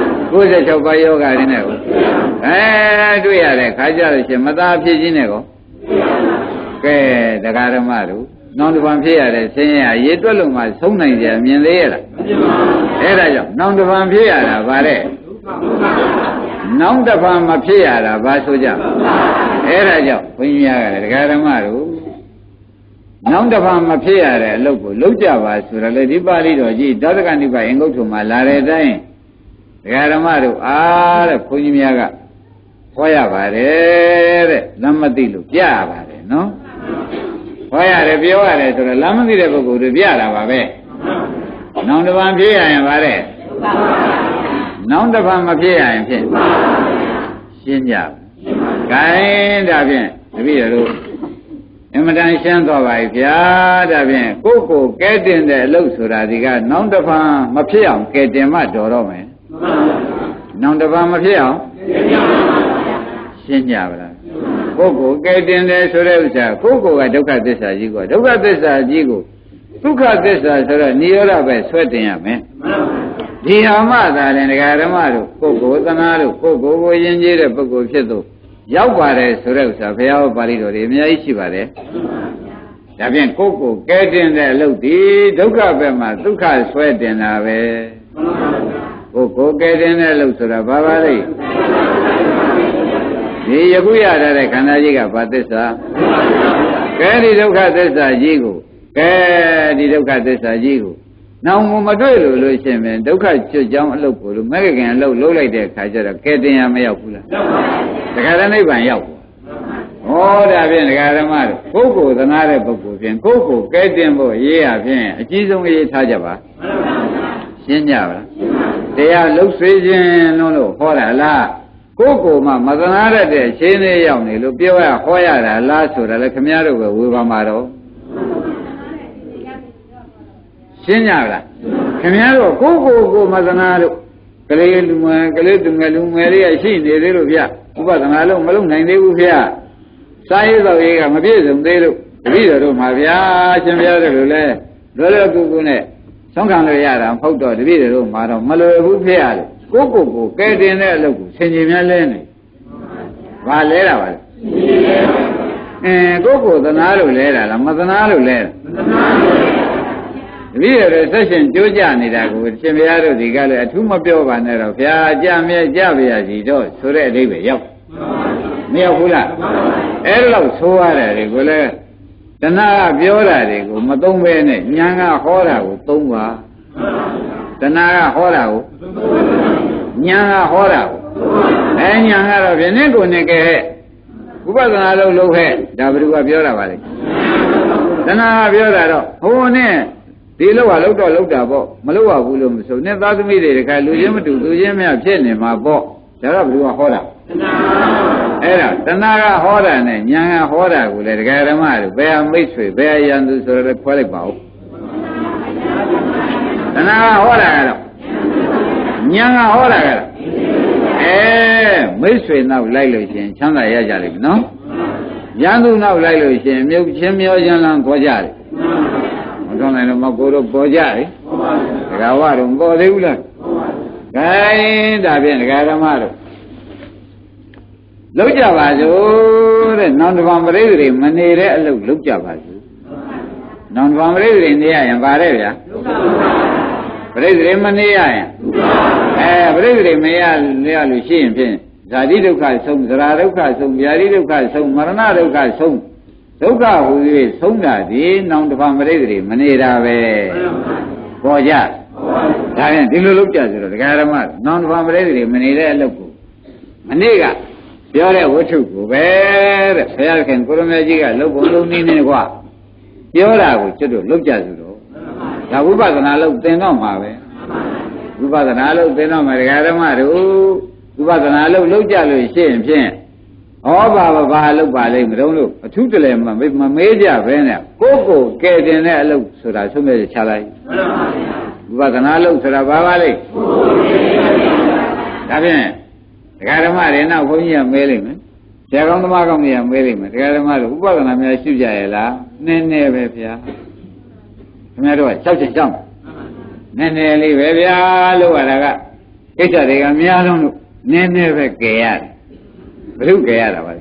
96ပါးယောဂတွေနဲ့ကောတွေ့ရတဲ့ခါကြလို့ရှင်မသာဖြစ်ခြင်းနဲ့ကောကဲဒကာဓမ္မတို့နောင်တပံဖြစ်ရတဲ့ဆင်းရဲရေတွက်လို့မှဆုံးနိုင်ကြမြင်သေးရလားအဲ့ဒါကြောင့်နောင်တပံဖြစ်ရတာဗါတဲ့နောင်တပံမဖြစ်ရတာဘာဆိုကြအဲ့ဒါကြောင့်ဘုန်းကြီးများကလည်းဒကာဓမ္မတို့နောင်တပံမဖြစ်ရတဲ့အလုပ်ကိုလုပ်ကြပါဆိုတော့လေဒီပါဠိတော်ကြီးသောတကနိဗ္ဗာန်အင်္ဂုတ္တမှာလာတဲ့အတိုင်းဒကာဓမ္မတို့အားတဲ့ဘုန်းကြီးများကဟောရပါတယ်တဲ့လမ်းမသိလို့ပြရပါတယ်နော်ဟောရတယ်ပြောရတယ်ဆိုတော့လမ်းမသိတဲ့ပုဂ္ဂိုလ်တွေပြတာပါပဲနောင်တပံဖြစ်ရရင်ဗါတဲ့နောင်တပံမဖြစ်ရရင်ဖြစ်ရှင်းကြပါဂိုင်းဒါဖြင့်တပည့်တို့အမှန်တန်ရှင်းသွားပါပြီဗျာဒါဖြင့်ကိုယ်ကိုကဲတင်တဲ့အလုပ်ဆိုတာဒီကနောင်တပံမဖြစ်အောင်ကဲတင်မှတော်တော့မယ်နောင်တပံမဖြစ်အောင်ရှင်းကြပါလားကိုယ်ကိုကဲတင်တယ်ဆိုတဲ့ဥစ္စာကိုယ်ကိုကဒုက္ခသစ္စာကြီးကိုဒုက္ခသစ္စာကြီးကိုဒုက္ခသစ္စာဆိုတော့နိရောဓပဲဆွဲတင်ရမယ်ဒီဟာမှသာလည်းဒကာဓမ္မတို့ကိုယ်ကိုသနာတို့ကိုယ်ကိုယဉ်ကျေးတဲ့ပုဂ္ဂိုလ်ဖြစ်သူရောက်ပါတယ်ဆိုတဲ့ဥစ္စာဘုရားဟောပါဠိတော်တွေအများကြီးရှိပါတယ်ဒါဖြင့်ကိုယ်ကိုကဲတင်တဲ့အလုပ်ဒီဒုက္ခဘက်မှာဒုက္ခဆွဲတင်တာပဲကိုယ်ကိုကဲတင်တဲ့အလုပ်ဆိုတာဘာပါလဲဒီယခုရတဲ့ခန္ဓာကြီးကဘာသစ္စာကဲဒီဒုက္ခသစ္စာကြီးကိုကဲဒီဒုက္ခသစ္စာကြီးကိုနောင်မတွေ့လို့ရှိရင်ဒုက္ခကျွတ်ကြောင်းအလုပ်ကိုလို့မဂ္ဂခင်အလုပ်လုပ်လိုက်တဲ့အခါကျတော့ကဲတင်ရမရောက်ဘူးလားတခါတည်းနိဗ္ဗာန်ရောက်ဟောဒါဖြင့်ဒကာဓမ္မတို့ပုဂ္ဂိုလ်သနာတဲ့ပုဂ္ဂိုလ်ဖြင့်ကိုယ်ကိုကဲတင်ဖို့ရေးရဖြင့်အကြီးဆုံးရေးထားကြပါရှင်းကြပါလားတရားလှုပ်စေခြင်းလို့ဟောတာလားကိုယ်ကိုမှမသနာရတဲ့ရှင်းသေးရောက်နေလို့ပြောရဟောရတာလားဆိုတာလည်းခမည်းတော်ပဲဝေဘာမှာတော့ရှင်းကြလားခင်ဗျားတို့ကိုမသနာတို့ကလေးလူငယ်ကလေးသူငယ်လူငယ်လေးရရှိနေသေးလို့ဗျဥပဒနာလုံးမလုံးနိုင်သေးဘူးဗျစာရေးတော်ရေးကမပြည့်စုံသေးလို့တပည့်တော်တို့မှာဗျာရှင်ဗျာတို့လိုလဲလွယ်လွယ်ကူကူနဲ့ဆုံးခံလို့ရတာမဟုတ်တော့တပည့်တော်တို့မှာတော့မလွယ်ဘူးဖြစ်ရတယ်ကိုကဲတင်တဲ့အလုပ်ကိုဆင်ခြင်များလဲနေဘာလဲတာပါလဲကိုသနာလို့လဲတာလားမသနာလို့လဲတာမသနာလို့တပည့်တော်ဆက်ရှင်ကြိုးကြနေတာကိုရှင်ဘုရားတို့ဒီကလည်းအထူးမပြောပါနဲ့တော့ဗျာကြမြဲကြပါရစီတော့ဆိုတဲ့အဓိပ္ပာယ်ရောက်မရောက်ဘူးလားအဲ့လောက်ဆိုရတယ်ကိုလည်းတဏှာကပြောတာတွေကိုမသုံးပဲနဲ့ဉာဏ်ကဟောတာကိုသုံးပါတဏှာကဟောတာကိုဉာဏ်ကဟောတာကိုဉာဏ်ကတော့ဖြင့်နဲ့ကိုနဲ့ကဲဥပဒနာလုံးခဲ့ဒါဘယ်သူကပြောတာပါလဲတဏှာကပြောတာတော့ဟိုနဲ့ဒီလောက်ဟာလောက်တော့လောက်တာပေါ့မလောက်ရဘူးလို့မဆိုနဲ့သားသမီးတွေတခါလူချင်းမတူသူချင်းများဖြစ်နေမှာပေါ့ဒါတော့ဘယ်သူကဟောတာတဏှာအဲ့တော့တဏှာကဟောတာနဲ့ဉာဏ်ကဟောတာကိုလေတရားဓမ္မတို့ဘယ်ဟာမိတ်ဆွေဘယ်ဟာယန္တုဆိုတော့ခွဲလိုက်ပါဦးတဏှာကဟောတာကတော့ဉာဏ်ကဟောတာကတော့မိတ်ဆွေနောက်လိုက်လို့ရှိရင်ချမ်းသာရကြလိမ့်မယ်နော်ယန္တုနောက်လိုက်လို့ရှိရင်မြုပ်ချင်းမျောချင်းလန်းခေါ်ကြတယ်မတော်နိုင်တော့မကိုတို့ပေါ်ကြတယ်ဒကာဝတော့မပေါ်သေးဘူးလားဂိုင်းဒါဖြင့်ဒကာဓမ္မတို့လုပ်ကြပါစို့တဲ့နောင်တပံပရိသေတွေမနေတဲ့အလုပ်လုပ်ကြပါစို့နောင်တပံပရိသေတွေနေရရင်ပါတဲ့ဗျာပရိသေတွေမနေရရင်ပရိသေတွေမရလို့ရှိရင်ဖြင့်ဇာတိဒုက္ခဆုံးသရဒုက္ခဆုံးဗျာတိဒုက္ခဆုံးမရဏဒုက္ခဆုံးဒုက္ခဟူ၍ဆုံးတာဒီနောင်တပံပရိသေတွေမနေတာပဲပေါ်ကြဒါဖြင့်ဒီလိုလုပ်ကြဆိုတော့ဒကာဓမ္မနောင်တပံပရိသေတွေမနေတဲ့အလုပ်ကိုမနေ့ကပြောတဲ့ဝတ္ထုကိုပဲတဲ့ဘုရားခင်ကိုရမကြီးကလှုပ်ဖို့လုံးနေနေကွာပြောတာကိုကျွတ်တို့လုပ်ကြဆိုတော့ဒါဝိပဿနာလုပ်သင်တော့မှာပဲဝိပဿနာလုပ်သင်တော့မှာဒကာဓမ္မတို့ဝိပဿနာလုပ်ကြလို့ရှိရင်ဖြင့်ဟောဘာလုပ်ပါလိမ့်မလို့အထုတလဲမမေးကြပဲနဲ့ကိုယ်ကဲတင်တဲ့အလုပ်ဆိုတာဆုံးဖြတ်ချလိုက်ဝိပဿနာလုပ်ဆိုတာဘာပါလိမ့်ဒါဖြင့်ဒကာဓမ္မတွေနောက်ဘုန်းကြီးကမဲလိမ့်မယ်ဆရာကောင်းသမားကောင်းတွေကမဲလိမ့်မယ်ဒကာဓမ္မတို့ဥပဒနာများရှုကြရဲ့လားနည်းနည်းပဲဗျာခင်ဗျားတို့ကကြောက်ချင်ကြောက်နည်းနည်းလေးပဲဗျာလို့ရတာကကိစ္စတွေကများလုံးလို့နည်းနည်းပဲကြယ်ရတယ်ဘယ်လိုကြယ်ရတာပါလဲ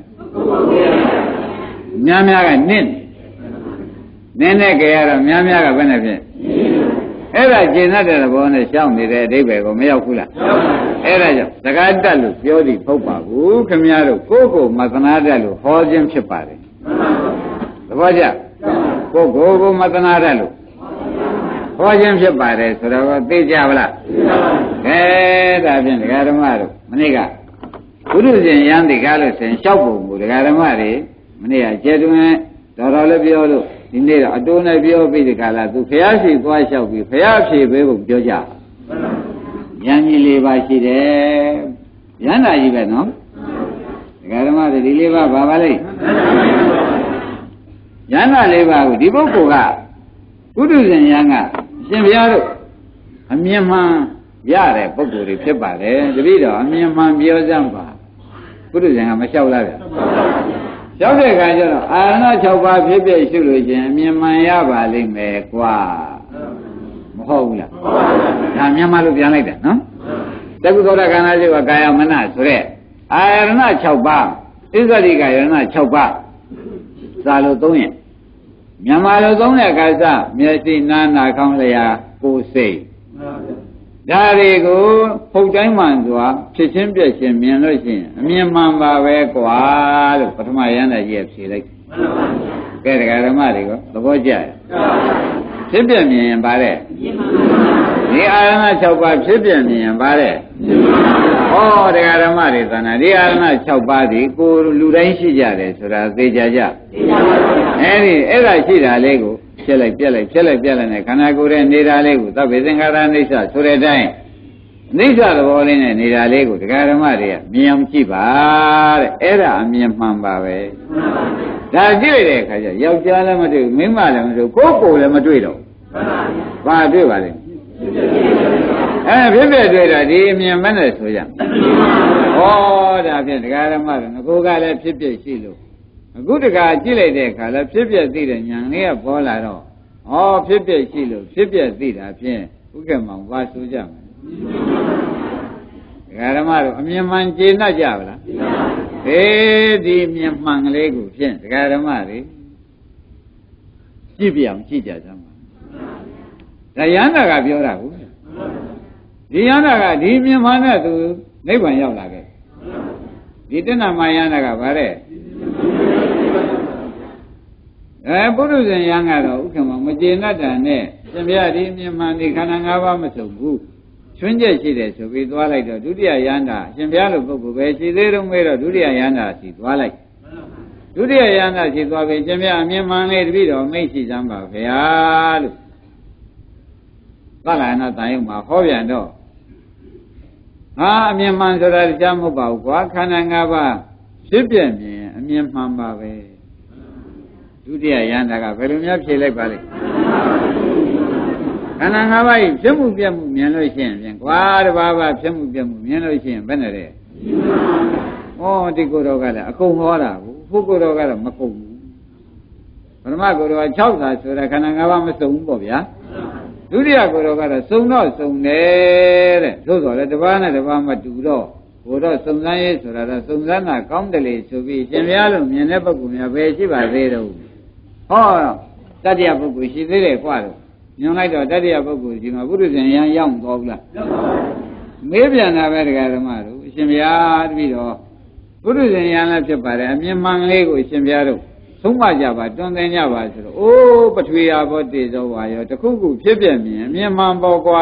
များကနင်းနည်းနည်းကြယ်ရတော့များကဘယ်နဲ့ဖြင့်အဲ့ဒါကျင့်တတ်တဲ့ဘောနဲ့ရှောင်းနေတဲ့အဓိပ္ပာယ်ကိုမရောက်ဘူးလားအဲ့ဒါကြောင့်စကားတက်လို့ပြောသည်ဖုတ်ပါဘူးခင်ဗျားတို့ကိုယ့်ကိုယ်မသနာတတ်လို့ဟောခြင်းဖြစ်ပါတယ်သဘောကျကိုယ့်ကိုယ်မသနာတတ်လို့ဟောခြင်းဖြစ်ပါတယ်ဆိုတော့သိကြပါလားခဲဒါဖြင့်ဒကာဓမ္မတို့မနေ့ကဘုရုရှင်ရန်တိကားလို့ဆိုရင်ရှောက်ပုံကိုဒကာဓမ္မတွေမနေ့ကကျေတွင်တော်လည်းပြောလို့ဒီနေ့တော့အတိုးနဲ့ပြောပြီးဒီခါလာသူဖျားရှိသွားလျှောက်ပြီးဖျားဖြေပေးဖို့ပြောကြရန်ကြီး၄ပါးရှိတယ်ရန်တာကြီးပဲနော်ဒကာဓမ္မတွေဒီ၄ပါးဘာလဲရန်တာ၄ပါးကိုဒီပုဂ္ဂိုလ်ကပုထုဇဉ်ရန်ကရှင်ဘုရားတို့အမြင်မှန်ရတဲ့ပုဂ္ဂိုလ်တွေဖြစ်ပါတယ်တပည့်တော်အမြင်မှန်ပြောစမ်းပါပုထုဇဉ်ကမလျှောက်လားဗျရောက်တဲ့အခါကျတော့အာရဏ6ပါးဖြစ်ဖြစ်ရှုလို့ချင်းအမြင်မှန်ရပါလိမ့်မယ်ကွာမဟုတ်ဘူးလားဒါမြန်မာလိုပြန်လိုက်တယ်နော်တကုသောတာခန္ဓာရှိပါကာယမနဆိုတဲ့အာရဏ6ပါးဣဇတိကယရဏ6ပါးစာလိုသုံးရင်မြန်မာလိုသုံးတဲ့အခါစမျက်စိနားနာခေါင်းလျာကိုယ်စိတ်ဒါတွေကိုဖုတ်တိုင်းမှန်စွာဖြစ်ချင်းပြည့်ချင်းမြင်လို့ရှိရင်အမြင်မှန်ပါပဲကွာလို့ပထမရဟန္တာကြီးကဖြေလိုက်ကဲဒကာဓမ္မတွေကသဘောကျရဲ့ဖြစ်ပြမြင်ရင်ပါတဲ့ဒီအာရဏ6ပါးဖြစ်ပြမြင်ရင်ပါတဲ့ဩဒကာဓမ္မတွေသနာဒီအာရဏ6ပါးဒီကိုလူတိုင်းရှိကြတယ်ဆိုတာသိကြကြအဲ့ဒါရှိတာလေးကိုဖြစ်လိုက်ပြက်လိုက်နဲ့ခန္ဓာကိုယ်ရဲ့နေတာလေးကိုသဗ္ဗေသင်္ခါရအိဋ္ဌဆိုတဲ့အတိုင်းအိဋ္ဌသဘောလေးနဲ့နေတာလေးကိုဒကာဓမ္မတွေကမြင်အောင်ကြည့်ပါတဲ့အဲ့ဒါအမြင်မှန်ပါပဲဒါကြည့်လိုက်တဲ့အခါကျယောက်ျားလည်းမတွေ့ဘူးမိန်းမလည်းမတွေ့ဘူးကိုယ်ကိုယ်လည်းမတွေ့တော့ဘာတွေ့ပါလဲဖြစ်ဖြစ်တွေ့တာဒီအမြင်မဲ့နဲ့ဆိုကြဩဒါဖြင့်ဒကာဓမ္မတွေငကိုကလည်းဖြစ်ဖြစ်ရှိလို့အခုတခါကြည့်လိုက်တဲ့အခါလဲဖြစ်ပြသိတဲ့ဉာဏ်လေးကပေါ်လာတော့ဖြစ်ပြရှိလို့ဖြစ်ပြသိတာဖြင့်ဥက္ကမောင်ဘာဆိုကြမလဲဒကာဓမ္မတို့အမြင်မှန်ကျေနပ်ကြပါလားဒီမြင်မှန်ကလေးကိုဖြင့်ဒကာဓမ္မတွေကြည့်ပြအောင်ကြည့်ကြစမ်းပါဒါယန္တာကပြောတာကိုဒီယန္တာကဒီမြင်မှန်တဲ့သူနိဗ္ဗာန်ရောက်လာခဲ့ဒီတဏ္ဍမယန္တာကဗါတဲ့ပုရုဇဉ်ယံကတော့ဥက္ကမမကျေနပ်တာနဲ့ရှင်ဘုရားဒီမြင်မှန်ဒီခန္ဓာ၅ပါးမဆုံးဘူးချွင်းချက်ရှိတယ်ဆိုပြီးသွားလိုက်တော့ဒုတိယယန္တာရှင်ဘုရားလိုပုဂ္ဂိုလ်ပဲရှိသေးတော့မေးတော့ဒုတိယယန္တာရှိသွားလိုက်ဒုတိယယန္တာရှိသွားပြီရှင်ဘုရားအမြင်မှန်လေးတပည့်တော်မိတ်ရှိစမ်းပါဗျာလို့သက္ကနာတန်ရုံမှာဟောပြန်တော့အမြင်မှန်ဆိုတာကြားမဟုတ်ပါဘူးကွာခန္ဓာ၅ပါးဖြစ်ပြမြင်အမြင်မှန်ပါပဲဒုတိယယန္တာကဘယ်လိုများဖြေလိုက်ပါလိမ့်ခန္ဓာ၅ပါးဖြစ်မှုပြမှုမြင်လို့ရှိရင်ဖြင့်ကွာတဘာဝဖြစ်မှုပြမှုမြင်လို့ရှိရင်ဘယ်နဲ့လဲဩဒီကိုယ်တော်ကလည်းအကုန်ဟောတာကိုဘုကိုယ်တော်ကတော့မကုန်ဘူးပထမကိုယ်တော်က6သာဆိုတာခန္ဓာ၅ပါးမစုံဘူးပေါ့ဗျာဒုတိယကိုယ်တော်ကတော့စုံတော့စုံတယ်တဲ့သို့တော်လည်းတစ်ပါးနဲ့တစ်ပါးမတူတော့ဘုရားစုံစမ်းရေးဆိုတာတော့စုံစမ်းတာကောင်းတယ်လေဆိုပြီးရှင်ဘုရားလို့မြင်တဲ့ပုဂ္ဂိုလ်များပဲရှိပါသေးတော့ဟောတတ္တယပုဂ္ဂိုလ်ရှိသေးတယ်ကွာတော့ညွန်လိုက်တော့တတ္တယပုဂ္ဂိုလ်ဒီမှာဘုရားရှင်ရန်ရောက်သွားဘူးလားမေးပြန်တာပဲတရားဓမ္မတို့အရှင်ဘုရားတပည့်တော်ဘုရားရှင်ရန်လည်းဖြစ်ပါတယ်အမြင်မှန်လေးကိုအရှင်ဘုရားတို့သုံးမကြပါတွင်သင်ကြပါဆိုတော့အိုးပထဝီအဘောတေဇောဝါယောတခုခုဖြစ်ပြမြင်အမြင်မှန်ပေါ်ကွာ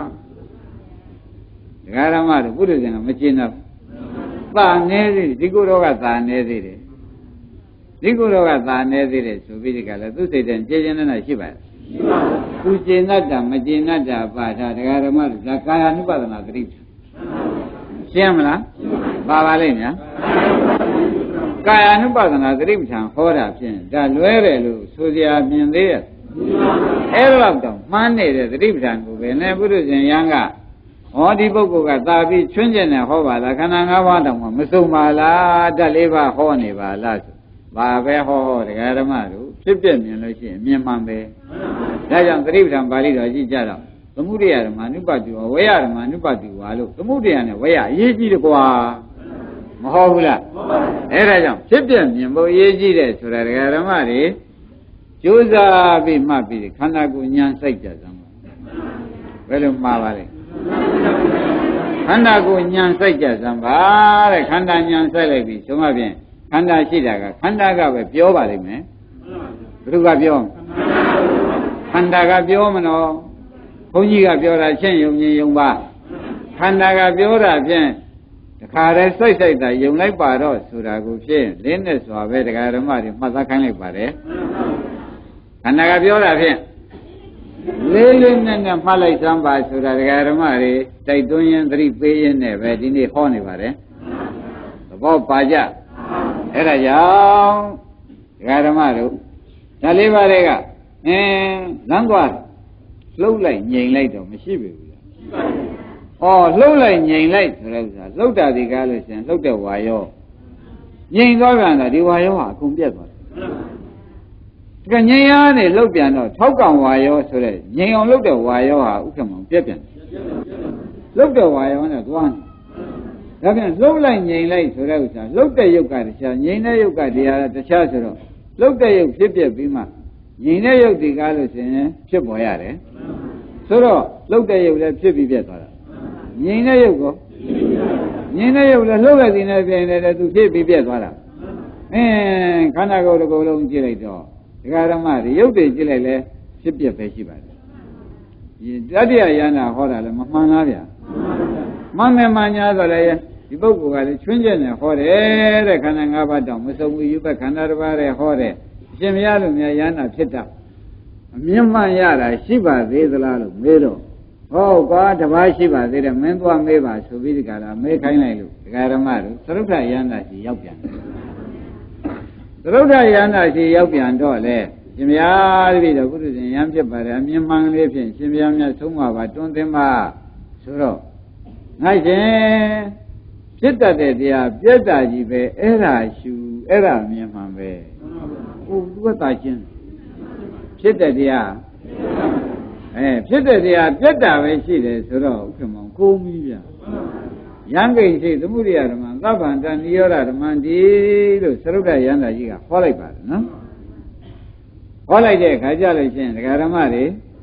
တရားဓမ္မတို့ဘုရားရှင်ကမကျင်တော့သာနေသေးဒီကိုယ်တော်ကသာနေသေးတယ်ဒီကိုယ်တော်ကသာနေသေးတယ်ဆိုပြီးဒီကလည်းသူစိတ်တည်းကြည်ကျင်နေတာရှိပါတယ်သူကျင်တတ်တာမကျင်တတ်တာပါတာတရားဓမ္မတို့ဒါကာယ ानु ပါဒနာသတိရှင်းမလားပါလိမ့်များကာယ ानु ပါဒနာသတိပဋ္ဌာန်ဟောတာဖြင့်ဒါလွဲတယ်လို့ဆိုစရာမြင်သေးရဲ့အဲ့တော့တော့မှန်းနေတဲ့သတိပဋ္ဌာန်ကိုပဲနဲ့ဘုရားရှင်ရန်ကဟောဒီပုဂ္ဂိုလ်ကသာပြီးချွင်းကျင်နေဟောပါလားခန္ဓာ၅ပါးတောင်မှမစုံပါလားဓာတ်၄ပါးဟောနေပါလားဆိုဘာပဲဟောတရားဓမ္မတို့ဖြစ်ပြမြင်လို့ရှိရင်မြင်မှန်ပဲဒါကြောင့်သတိပဋ္ဌာန်ပါဠိတော်ကြည့်ကြတော့သမုဒယဓမ္မ ानु ပါတိဝဝေယဓမ္မ ानु ပါတိဝါလို့သမုဒယနဲ့ဝေယအရေးကြီးတယ်ကွာမဟုတ်ဘူးလားအဲ့ဒါကြောင့်ဖြစ်ပြမြင်ဖို့အရေးကြီးတယ်ဆိုတာတရားဓမ္မတွေကြိုးစားပြီးမှတ်ပြီးခန္ဓာကိုယ်ဉာဏ်စိုက်ကြစမ်းဘယ်လိုမှားပါလဲခန္ဓာကိုယ်ဉာဏ်စိုက်ကြစမ်းပါတဲ့ခန္ဓာဉာဏ်စိုက်လိုက်ပြီဆိုမှဖြင့်ခန္ဓာရှိတာကခန္ဓာကပဲပြောပါလိမ့်မယ်ဘယ်သူကပြောခန္ဓာကပြောမနော်ဘုန်းကြီးကပြောတာရှင်းယုံမြင်ယုံပါခန္ဓာကပြောတာဖြင့်တခါတည်းစိုက်တာယုံလိုက်ပါတော့ဆိုတာကိုဖြင့်လင်းနဲ့စွာပဲတရားဓမ္မတွေမှတ်သားခိုင်းလိုက်ပါတယ်ခန္ဓာကပြောတာဖြင့်လေးလေးနက်နက်မှတ်လိုက်စမ်းပါဆိုတာတရားဓမ္မတွေတိုက်တွန်းရင်သတိပေးရင်နဲ့ပဲဒီနေ့ဟောနေပါတယ်သဘောပါကြအဲ့ဒါကြောင့်တရားဓမ္မတို့ဒါလေးပါးတွေကလမ်းသွားလှုပ်လိုက်ငြိမ်လိုက်တော့မရှိပြီဘူးလားလှုပ်လိုက်ငြိမ်လိုက်ဆိုတဲ့ဥစ္စာလှုပ်တာဒီကားလို့ရှိရင်လှုပ်တဲ့ဝါရောငြိမ်သွားပြန်တာဒီဝါရောဟာအကုန်ပြတ်သွားတယ်ငြိမ်ရနေလှုပ်ပြန်တော့ထောက်ကံဝါရောဆိုတဲ့ငြိမ်အောင်လှုပ်တဲ့ဝါရောဟာဥက္ကမောင်ပြတ်ပြန်လှုပ်တဲ့ဝါရောနဲ့သွားနေဒါပြန်လှုပ်လိုက်ငြိမ်လိုက်ဆိုတဲ့ဥစ္စာလှုပ်တဲ့ယုတ်ကတခြားငြိမ်တဲ့ယုတ်ကတရားတခြားဆိုတော့လှုပ်တဲ့ယုတ်ဖြစ်ပြပြီးမှငြိမ်တဲ့ယုတ်ဒီကားလို့ရှိရင်ဖြစ်ပေါ်ရတယ်ဆိုတော့လှုပ်တဲ့ယုတ်လည်းဖြစ်ပြီးပြတ်သွားတာငြိမ်တဲ့ယုတ်ကိုငြိမ်တဲ့ယုတ်လည်းလှုပ်လိုက်တဲ့နဲ့ပြင်တယ်သူဖြစ်ပြီးပြတ်သွားတာခန္ဓာကိုယ်တစ်ခုလုံးကြည့်လိုက်တော့ဒကာဓမ္မတွေယုတ်တွေကြည့်လိုက်လဲဖြစ်ပြပဲရှိပါတယ်တတ္တယယန္တာဟောတာလည်းမမှန်လားဗျာမှန်တယ်မှန်냐ဆိုလည်းဒီပုဂ္ဂိုလ်ကလည်းချွင်းချက်နဲ့ဟောတယ်တဲ့ခန္ဓာ၅ပါးတောင်မစုံဘူးယူဘခန္ဓာတစ်ပါးနဲ့ဟောတယ်အရှင်မရလို့များယန္တာဖြစ်တာအမြင်မှန်ရတာရှိပါသေးသလားလို့မေးတော့ဟုတ်ကွာတပါးရှိပါသေးတယ်မင်းသွားမေးပါဆိုပြီးဒီကရာမေးခိုင်းလိုက်လို့ဒကာဓမ္မတို့သရုပ်ထယန္တာရှိရောက်ပြန်တယ်သရုပ်ထယန္တာရှိရောက်ပြန်တော့လေရှင်မရတပည့်တော်ဘုရားရှင်ယံဖြစ်ပါတယ်အမြင်မှန်လေးဖြင့်ရှင်မရမြတ်ဆုံးပါပါတွန်းသင်ပါဆိုတော့ငါရှင်ဖြစ်တတ်တဲ့တရားပြတ်တာကြီးပဲအဲ့ဒါရှုအဲ့ဒါမြင်မှန်ပဲဟုတ်သူကသာချင်းဖြစ်တဲ့တရားဖြစ်တဲ့တရားပြတ်တာပဲရှိတယ်ဆိုတော့ဥက္ကမောင်ကိုပြီးပြန်ယံကိရှိသမုဒိယဓမ္မသဗ္ဗန္တနိရောဓဓမ္မတိလို့သရုပ်ထယန္တာကြီးကဟောလိုက်ပါတယ်နော်ဟောလိုက်တဲ့အခါကျလို့ရှိရင်ဒကာဓမ္မတွေ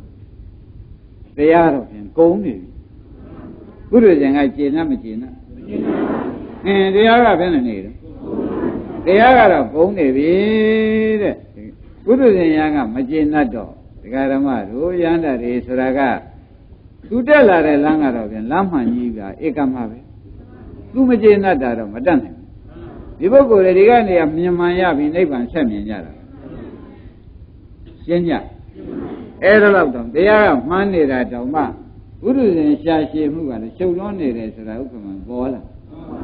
တရားတော့ဖြင့်ကုံနေပြီဘုရားရှင်ကကျေနပ်မကျေနပ်တရားကဘယ်နဲ့နေတယ်တရားကတော့ကုံနေပြီတဲ့ဘုရားရှင်ရကမကျေနပ်တော့ဒကာဓမ္မတို့ယန္တာတွေဆိုတာကသူတက်လာတဲ့လမ်းကတော့ပြန်လမ်းမှန်ကြီးကဧကမပဲသူမကျေနပ်တာတော့မတတ်နိုင်ဘူးဒီပုဂ္ဂိုလ်တွေဒီကနေမြင်မှန်ရပြီနိဗ္ဗာန်ဆက်မြင်ကြတာရှင်းကြအဲ့ဒါတော့တရားကမှန်းနေတာတောင်မှဘုရားရှင်ရှာရှည်မှုကလည်းချုပ်လွန်းနေတယ်ဆိုတာဥက္ကမပေါ်လာ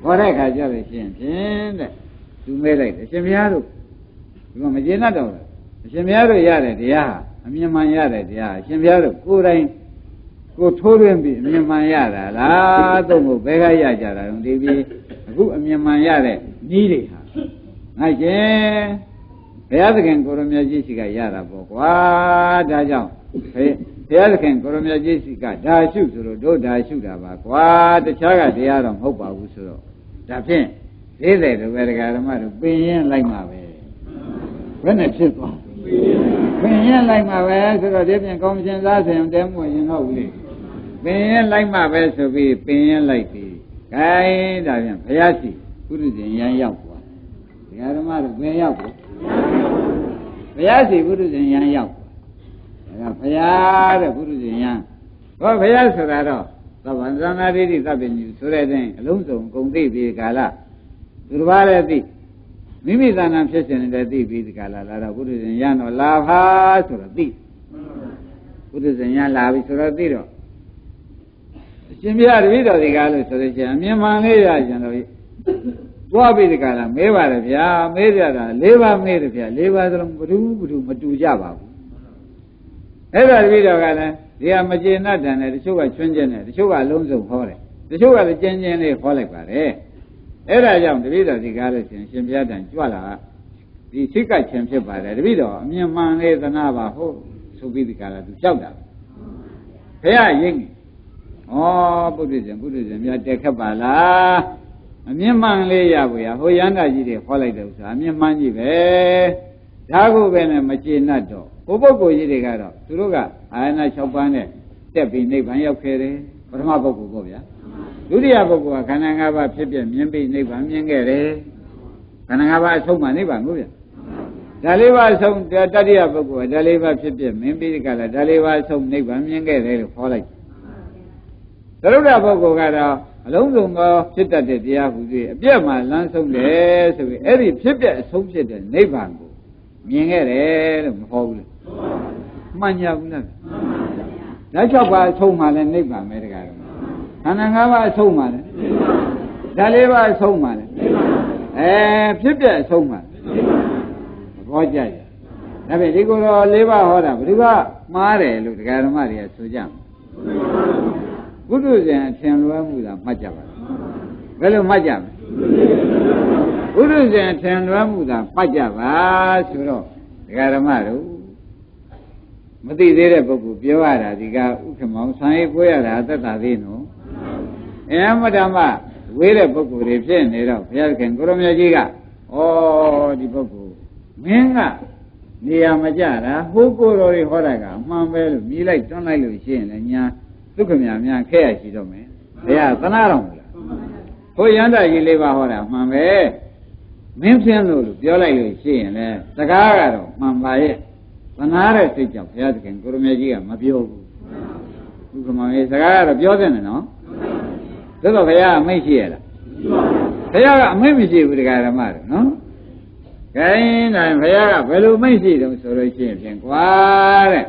ခေါ်တဲ့အခါကျလို့ရှိရင်ဖြင့်တဲ့သူမဲလိုက်တယ်ရှင်ဘုရားတို့ဒီကမကျေနပ်တော့ဘူးအရှင်ဘုရားတို့ရတဲ့တရားဟာအမြင်မှန်ရတဲ့တရားအရှင်ဘုရားတို့ကိုယ်တိုင်ကိုထိုးသွင်းပြီးအမြင်မှန်ရတာလားသို့မဟုတ်ဘယ်ကရကြတာတုန်းဒီပြီးအခုအမြင်မှန်ရတဲ့ဤတွေဟာငါရှင်ဘုရားသခင်ကိုရမကြီးရှိကရတာပေါ့ကွာဒါကြောင့်ဘုရားသခင်ကိုရမကြီးရှိကဒါရှုဆိုတော့တို့ဒါရှုတာပါကွာတခြားကတရားတော့မဟုတ်ပါဘူးဆိုတော့ဒါဖြင့်သေးတယ်တို့ပဲတရားဓမ္မတို့ပင်ရင်လိုက်မှာပဲဘယ်နဲ့ဖြစ်သွားပင်ရင်လိုက်မှာပဲဆိုတော့ဒီပြင်ကောင်းရှင်သားဆိုရင်တဲမှုရင်တော့ဘူးလေပင်ရင်လိုက်မှာပဲဆိုပြီးပင်ရင်လိုက်ပြီခိုင်းဒါပြန်ဘုရားရှိကုသဇင်ရန်ရောက်သွားတရားဓမ္မတို့ဘယ်ရောက်သွားဘုရားရှိကုသဇင်ရန်ရောက်ဒါကဘုရားတဲ့ကုသဇင်ရန်ဟောဘုရားဆိုတာတော့သဗ္ဗံသနာတိတိသဗ္ဗညုဆိုတဲ့အတိုင်းအလုံးစုံဂုံသိပြီကာလသူတစ်ပါးလည်းသိမိမိသာနာဖြစ်စဉ်လည်းသိပြီဒီကာလလာတော့ကုသဇင်ရန်တော့လာပါဆိုတော့သိကုသဇင်ရန်လာပြီဆိုတော့သိတော့အရှင်ဘုရားတပည့်တော်ဒီကားလို့ဆိုလို့ရှိရင်အမြင်မှန်လေးရကြတော့သွားပြီဒီကာလမဲပါတယ်ဗျာမဲကြတာ၄ပါးမဲတယ်ဗျာ၄ပါးစလုံးဘ누구မတူကြပါဘူးအဲ့ဒါတပည့်တော်ကလည်းဒီဟာမကျေနပ်တယ်တချို့ကချွင်းကျင်တယ်တချို့ကအလုံးစုံဟောတယ်တချို့ကလည်းကျင်းကျင်းလေးဟောလိုက်ပါတယ်အဲ့ဒါကြောင့်တပည့်တော်ဒီကားလို့ရှင်ရှင်ဘုရားတန်ကြွလာဒီစိတ်ကချင်းဖြစ်ပါတယ်တပည့်တော်အမြင်မှန်လေးသနာပါဟုတ်ဆိုပြီးဒီကားကသူကြောက်တာဘုရားရိပ်ဩပုရိသေမြတ်တက်ခက်ပါလားအမြင်မှန်လေးရဖို့ရဟိုရန္တာကြီးတွေဟောလိုက်တဲ့ဥစ္စာအမြင်မှန်ကြီးပဲဒါကိုပဲနဲ့မကျေနပ်တော့ဘုပုဂ္ဂိုလ်ကြီးတွေကတော့သူတို့ကအာရဏ6ပါးနဲ့တက်ပြီးနိဗ္ဗာန်ရောက်ခဲ့တယ်ပထမပုဂ္ဂိုလ်ပေါ့ဗျာဒုတိယပုဂ္ဂိုလ်ကခန္ဓာ၅ပါးဖြစ်ပြမြင်ပြီးနိဗ္ဗာန်မြင်ခဲ့တယ်ခန္ဓာ၅ပါးအဆုံးမှနိဗ္ဗာန်ကိုဗျာဒါလေးပါအဆုံးတတိယပုဂ္ဂိုလ်ကဒါလေးပါဖြစ်ပြမြင်ပြီးကြလားဒါလေးပါအဆုံးနိဗ္ဗာန်မြင်ခဲ့တယ်လို့ခေါ်လိုက်သရုပ်ဓပုဂ္ဂိုလ်ကတော့အလုံးစုံသောဖြစ်တတ်တဲ့တရားဟူ၍အပြည့်မှလမ်းဆုံးတယ်ဆိုပြီးအဲ့ဒီဖြစ်ပြအဆုံးဖြစ်တဲ့နိဗ္ဗာန်ကိုမြင်ခဲ့တယ်လို့မဟောဘူးလေမှန်ကြဘူးလားဒါ6ပါးအဆုံးမှလည်းနိဗ္ဗာန်ပဲတကားခန္ဓာ5ပါးအဆုံးမှလည်းဒါ4ပါးအဆုံးမှလည်းဖြစ်ပြအဆုံးမှသဘောကျကြဒါဖြင့်ဒီကိုယ်တော်4ပါးဟောတာဘယ်သူကမှားတယ်လို့တရားဓမ္မတွေကဆိုကြမှာကုသဇင်အထင်လွဲမှုသာမှတ်ကြပါဘယ်လိုမှတ်ကြမလဲကုသဇင်အထင်လွဲမှုသာမှတ်ကြပါဆိုတော့တရားဓမ္မတို့မသိသေးတဲ့ပုဂ္ဂိုလ်ပြောရတာဒီကဥက္ကမောင်ဆံရေးကိုရတာသက်သာသေးနော်အမတမဝေးတဲ့ပုဂ္ဂိုလ်တွေဖြစ်နေတော့ဘုရားခင်ကိုရမကြီးကဩဒီပုဂ္ဂိုလ်မင်းကနေရာမကြတာဟိုကိုယ်တော်တွေဟောတာကအမှန်ပဲလို့မြည်လိုက်တွန်းလိုက်လို့ရှိရင်လည်းညာဒုက္ခများခဲရရှိတော့မယ်ဘုရားသနာတော်မူလားဟိုရန္တာကြီး၄ပါးဟောတာမှန်ပဲမင်းဖြင်းလို့ပြောလိုက်လို့ရှိရင်လည်းစကားကတော့မှန်ပါရဲ့သနာတဲ့စိတ်ကြောင့်ဘုရားသခင်ကိုရမကြီးကမပြောဘူးဒုက္ခမောင်ရဲ့စကားကတော့ပြောတဲ့နော်သို့တော့ဘုရားအမိန့်ရှိရလားဘုရားကအမိန့်မရှိဘူးတရားဓမ္မတွေနော်ခိုင်းတယ်ဘုရားကဘယ်လိုမိန့်ရှိတုံးဆိုလို့ရှိရင်ဖြင့်ကွာတဲ့